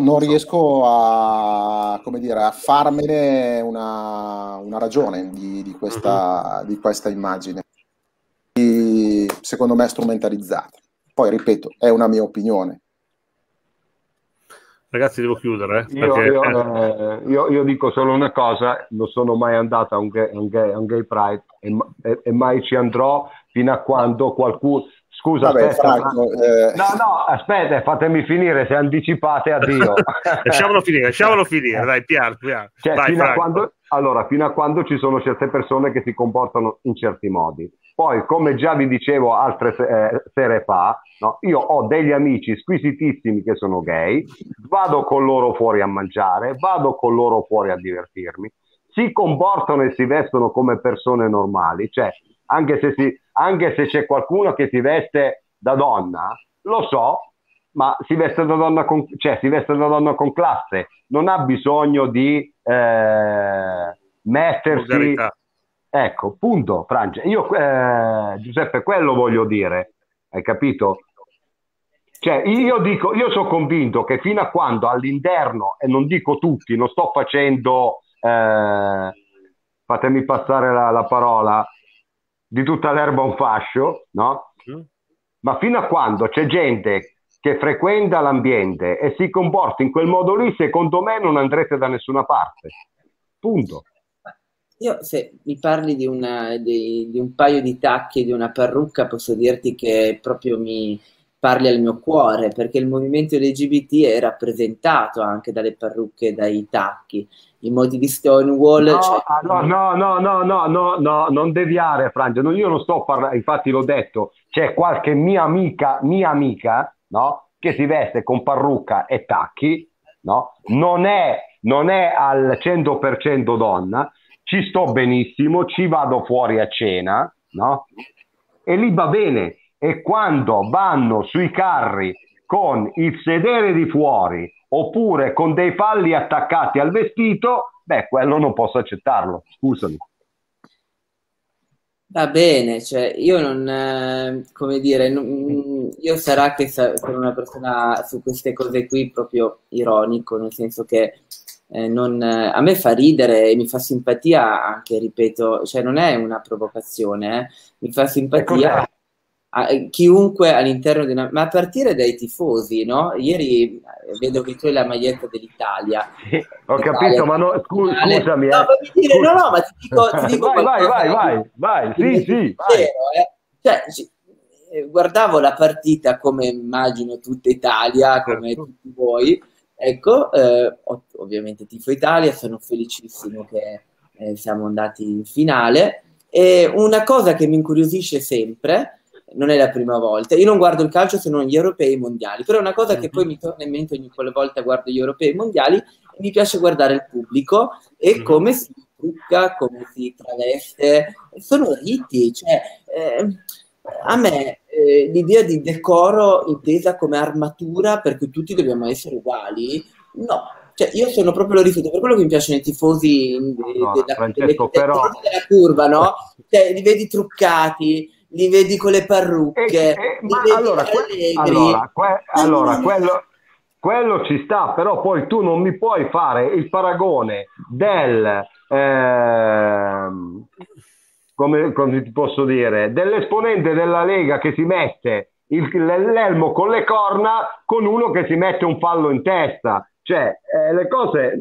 a, come dire, a farmene una ragione di questa immagine, secondo me strumentalizzata. Poi, ripeto, è una mia opinione.
Ragazzi, devo chiudere.
Io dico solo una cosa: non sono mai andato a un gay pride e mai ci andrò fino a quando qualcuno... Scusa,
vabbè,
aspetta,
Franco,
no, aspetta, fatemi finire, se anticipate, addio.
lasciamolo finire, dai, piano.
Cioè,
vai,
fino a quando ci sono certe persone che si comportano in certi modi. Poi, come già vi dicevo altre sere fa, no, io ho degli amici squisitissimi che sono gay, vado con loro fuori a mangiare, vado con loro fuori a divertirmi, si comportano e si vestono come persone normali, cioè anche se c'è qualcuno che si veste da donna, lo so, ma si veste da donna con classe, non ha bisogno di mettersi...
Vulgarità.
Ecco, punto, Francia. Io, Giuseppe, quello voglio dire, hai capito? Cioè, io sono convinto che fino a quando all'interno, e non dico tutti, non sto facendo, fatemi passare la parola, di tutta l'erba un fascio, no? Ma fino a quando c'è gente che frequenta l'ambiente e si comporta in quel modo lì, secondo me non andrete da nessuna parte. Punto.
Io, se mi parli di un paio di tacchi e di una parrucca, posso dirti che proprio mi parli al mio cuore, perché il movimento LGBT è rappresentato anche dalle parrucche e dai tacchi. I modi di Stonewall...
No, non deviare, Francia. Io non sto parlando, infatti l'ho detto, c'è qualche mia amica, no, che si veste con parrucca e tacchi, no? Non è al 100% donna, ci sto benissimo, ci vado fuori a cena, no? E lì va bene. E quando vanno sui carri con il sedere di fuori oppure con dei falli attaccati al vestito, beh, quello non posso accettarlo, scusami.
Va bene, cioè io non, come dire, io sarà che sono una persona su queste cose qui proprio ironico, nel senso che a me fa ridere e mi fa simpatia anche, ripeto, cioè non è una provocazione, mi fa simpatia a chiunque all'interno di una... ma a partire dai tifosi, no? Ieri vedo che tu hai la maglietta dell'italia.
Sì, ho capito, ma no, scusami.
No, ma ti dico
vai, sì, vai.
Cioè, guardavo la partita come immagino tutta Italia, come tutti voi, ecco, ovviamente tifo Italia, sono felicissimo che siamo andati in finale, e una cosa che mi incuriosisce sempre, non è la prima volta, io non guardo il calcio se non gli europei e i mondiali, però è una cosa che poi mi torna in mente ogni quale volta guardo gli europei e i mondiali, e mi piace guardare il pubblico e come si trucca, come si traveste, sono riti, cioè a me l'idea di decoro intesa come armatura per cui tutti dobbiamo essere uguali, no. Cioè, io sono proprio lo rifiuto, per quello che mi piacciono i tifosi della curva, no? Cioè, li vedi truccati, li vedi con le parrucche,
quello ci sta, però poi tu non mi puoi fare il paragone del come ti posso dire, dell'esponente della Lega che si mette l'elmo con le corna con uno che si mette un fallo in testa. Cioè, le cose,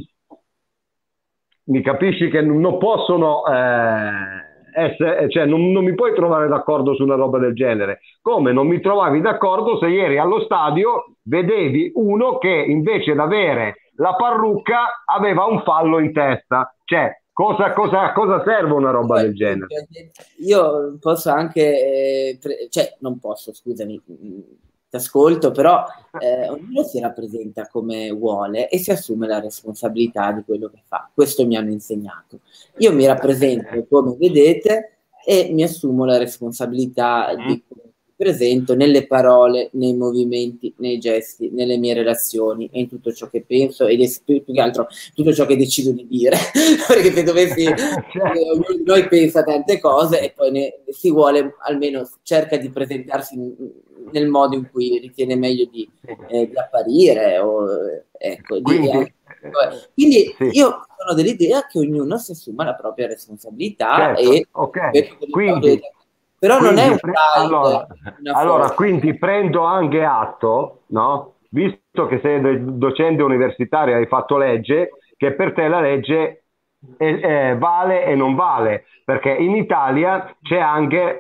mi capisci che non possono essere, cioè non mi puoi trovare d'accordo su una roba del genere, come non mi trovavi d'accordo se ieri allo stadio vedevi uno che invece d'avere la parrucca aveva un fallo in testa. Cioè, cosa serve una roba del genere?
Io posso anche, cioè non posso, scusami, ti ascolto, però ognuno si rappresenta come vuole e si assume la responsabilità di quello che fa. Questo mi hanno insegnato. Io mi rappresento come vedete e mi assumo la responsabilità di come mi presento nelle parole, nei movimenti, nei gesti, nelle mie relazioni e in tutto ciò che penso e più che altro tutto ciò che decido di dire. Perché se dovessi ognuno di noi pensa tante cose e poi si vuole, almeno cerca di presentarsi nel modo in cui ritiene meglio di apparire ecco, quindi sì. Io sono dell'idea che ognuno si assuma la propria responsabilità, certo, però non è un
allora quindi prendo anche atto, no? Visto che sei docente universitario, hai fatto legge, che per te la legge vale e non vale, perché in Italia c'è anche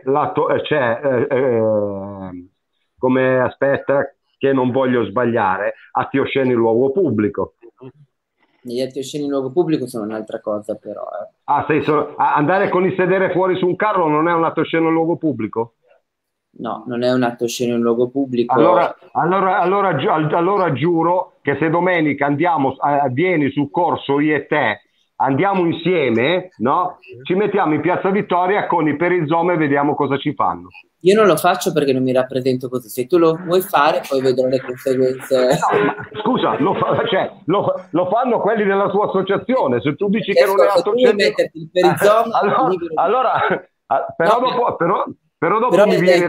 come aspetta che non voglio sbagliare, atti osceni in luogo pubblico.
Gli atti osceni in luogo pubblico sono un'altra cosa, però.
Andare con il sedere fuori su un carro non è un atto osceno in luogo pubblico?
No, non è un atto osceno in luogo pubblico.
Allora giuro che se domenica vieni sul corso io e te, andiamo insieme, no? Ci mettiamo in Piazza Vittoria con i perizoma e vediamo cosa ci fanno.
Io non lo faccio perché non mi rappresento così. Se tu lo vuoi fare, poi vedrò le conseguenze.
No, scusa, lo fanno quelli della tua associazione. Se tu dici che non è atto osceno,
metterti il perizoma,
però dopo mi viene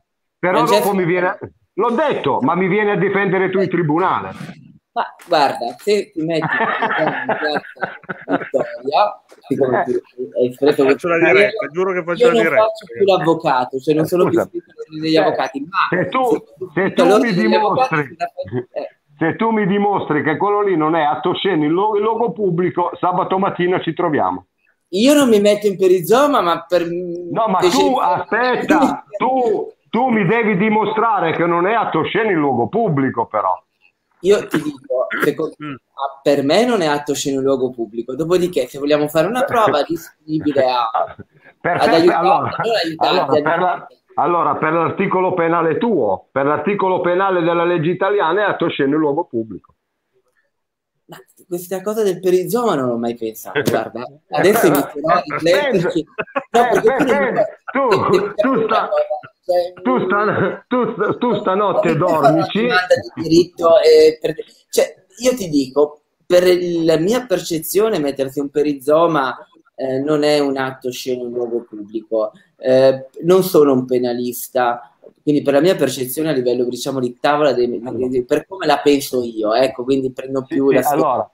l'ho detto, ma mi viene a difendere tu in tribunale.
Ma guarda, se ti metti in Vittoria,
faccio la diretta, giuro che faccio la diretta.
Io non faccio più l'avvocato, cioè non sono più iscritto degli avvocati, ma
se tu mi dimostri che quello lì non è atto osceno in luogo pubblico, sabato mattina ci troviamo.
Io non mi metto in perizoma, ma
tu mi devi dimostrare che non è atto osceno in luogo pubblico, però.
Io ti dico, per me non è atto osceno in luogo pubblico. Dopodiché, se vogliamo fare una prova disponibile
allora, per l'articolo penale tuo, per l'articolo penale della legge italiana è atto osceno in luogo pubblico.
Ma questa cosa del perizoma non l'ho mai pensato. Guarda, adesso inizierò a rifletterci.
Tu stanotte dormici.
Cioè, io ti dico, per la mia percezione, mettersi un perizoma non è un atto osceno in luogo pubblico. Non sono un penalista, quindi per la mia percezione a livello, diciamo, di tavola per come la penso io, ecco, quindi prendo più la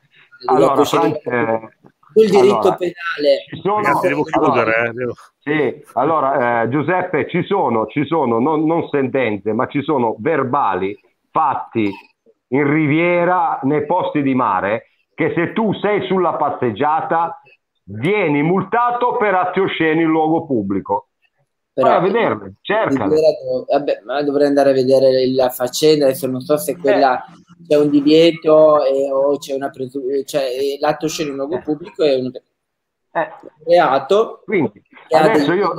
sul diritto penale.
Giuseppe, ci sono non sentenze, ma ci sono verbali fatti in riviera, nei posti di mare, che se tu sei sulla passeggiata vieni multato per atti osceni in luogo pubblico. Vai a vederle, cercale.
Ma dovrei andare a vedere la faccenda, adesso non so se quella c'è un divieto o c'è una cioè l'atto osceno in luogo pubblico è un reato.
Quindi adesso io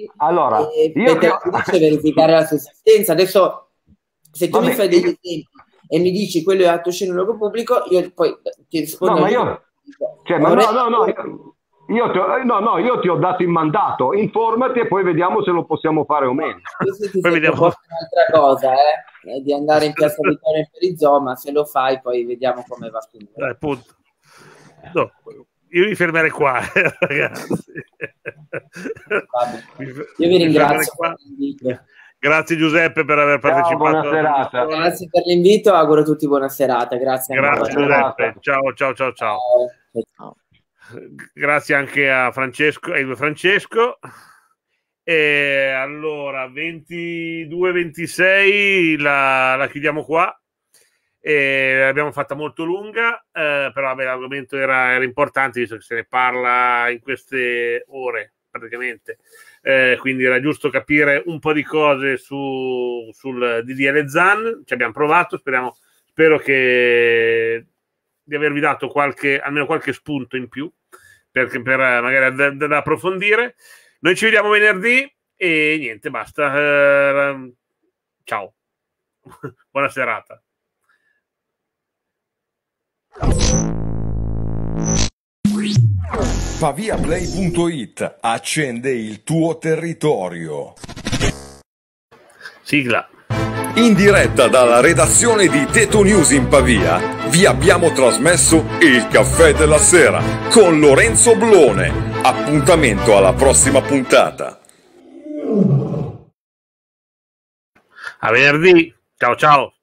verificare la sussistenza. Adesso se tu mi fai degli esempi e mi dici quello è atto osceno in luogo pubblico, io poi ti rispondo.
Io ti ho dato il mandato, informati e poi vediamo se lo possiamo fare o meno.
Poi vediamo un'altra cosa, di andare in Piazza Vittorio in Perizoma, se lo fai poi vediamo come va a finire.
Appunto. No, io mi fermerei qua, ragazzi.
Io vi ringrazio per l'invito.
Grazie Giuseppe per aver partecipato.
Buona serata.
Grazie per l'invito, auguro a tutti buona serata. Grazie
Giuseppe. Ciao.
Ciao.
Grazie anche a Francesco, ai due Francesco. E allora 22-26 la chiudiamo qua. L'abbiamo fatta molto lunga, però vabbè, l'argomento era importante visto che se ne parla in queste ore praticamente, quindi era giusto capire un po' di cose sul DDL Zan. Ci abbiamo provato, spero di avervi dato almeno qualche spunto in più per magari da approfondire. Noi ci vediamo venerdì e niente, basta. Ciao, buona serata.
Paviaplay.it accende il tuo territorio.
Sigla.
In diretta dalla redazione di Teto News in Pavia vi abbiamo trasmesso il Caffè della Sera con Lorenzo Blone. Appuntamento alla prossima puntata.
A venerdì. Ciao.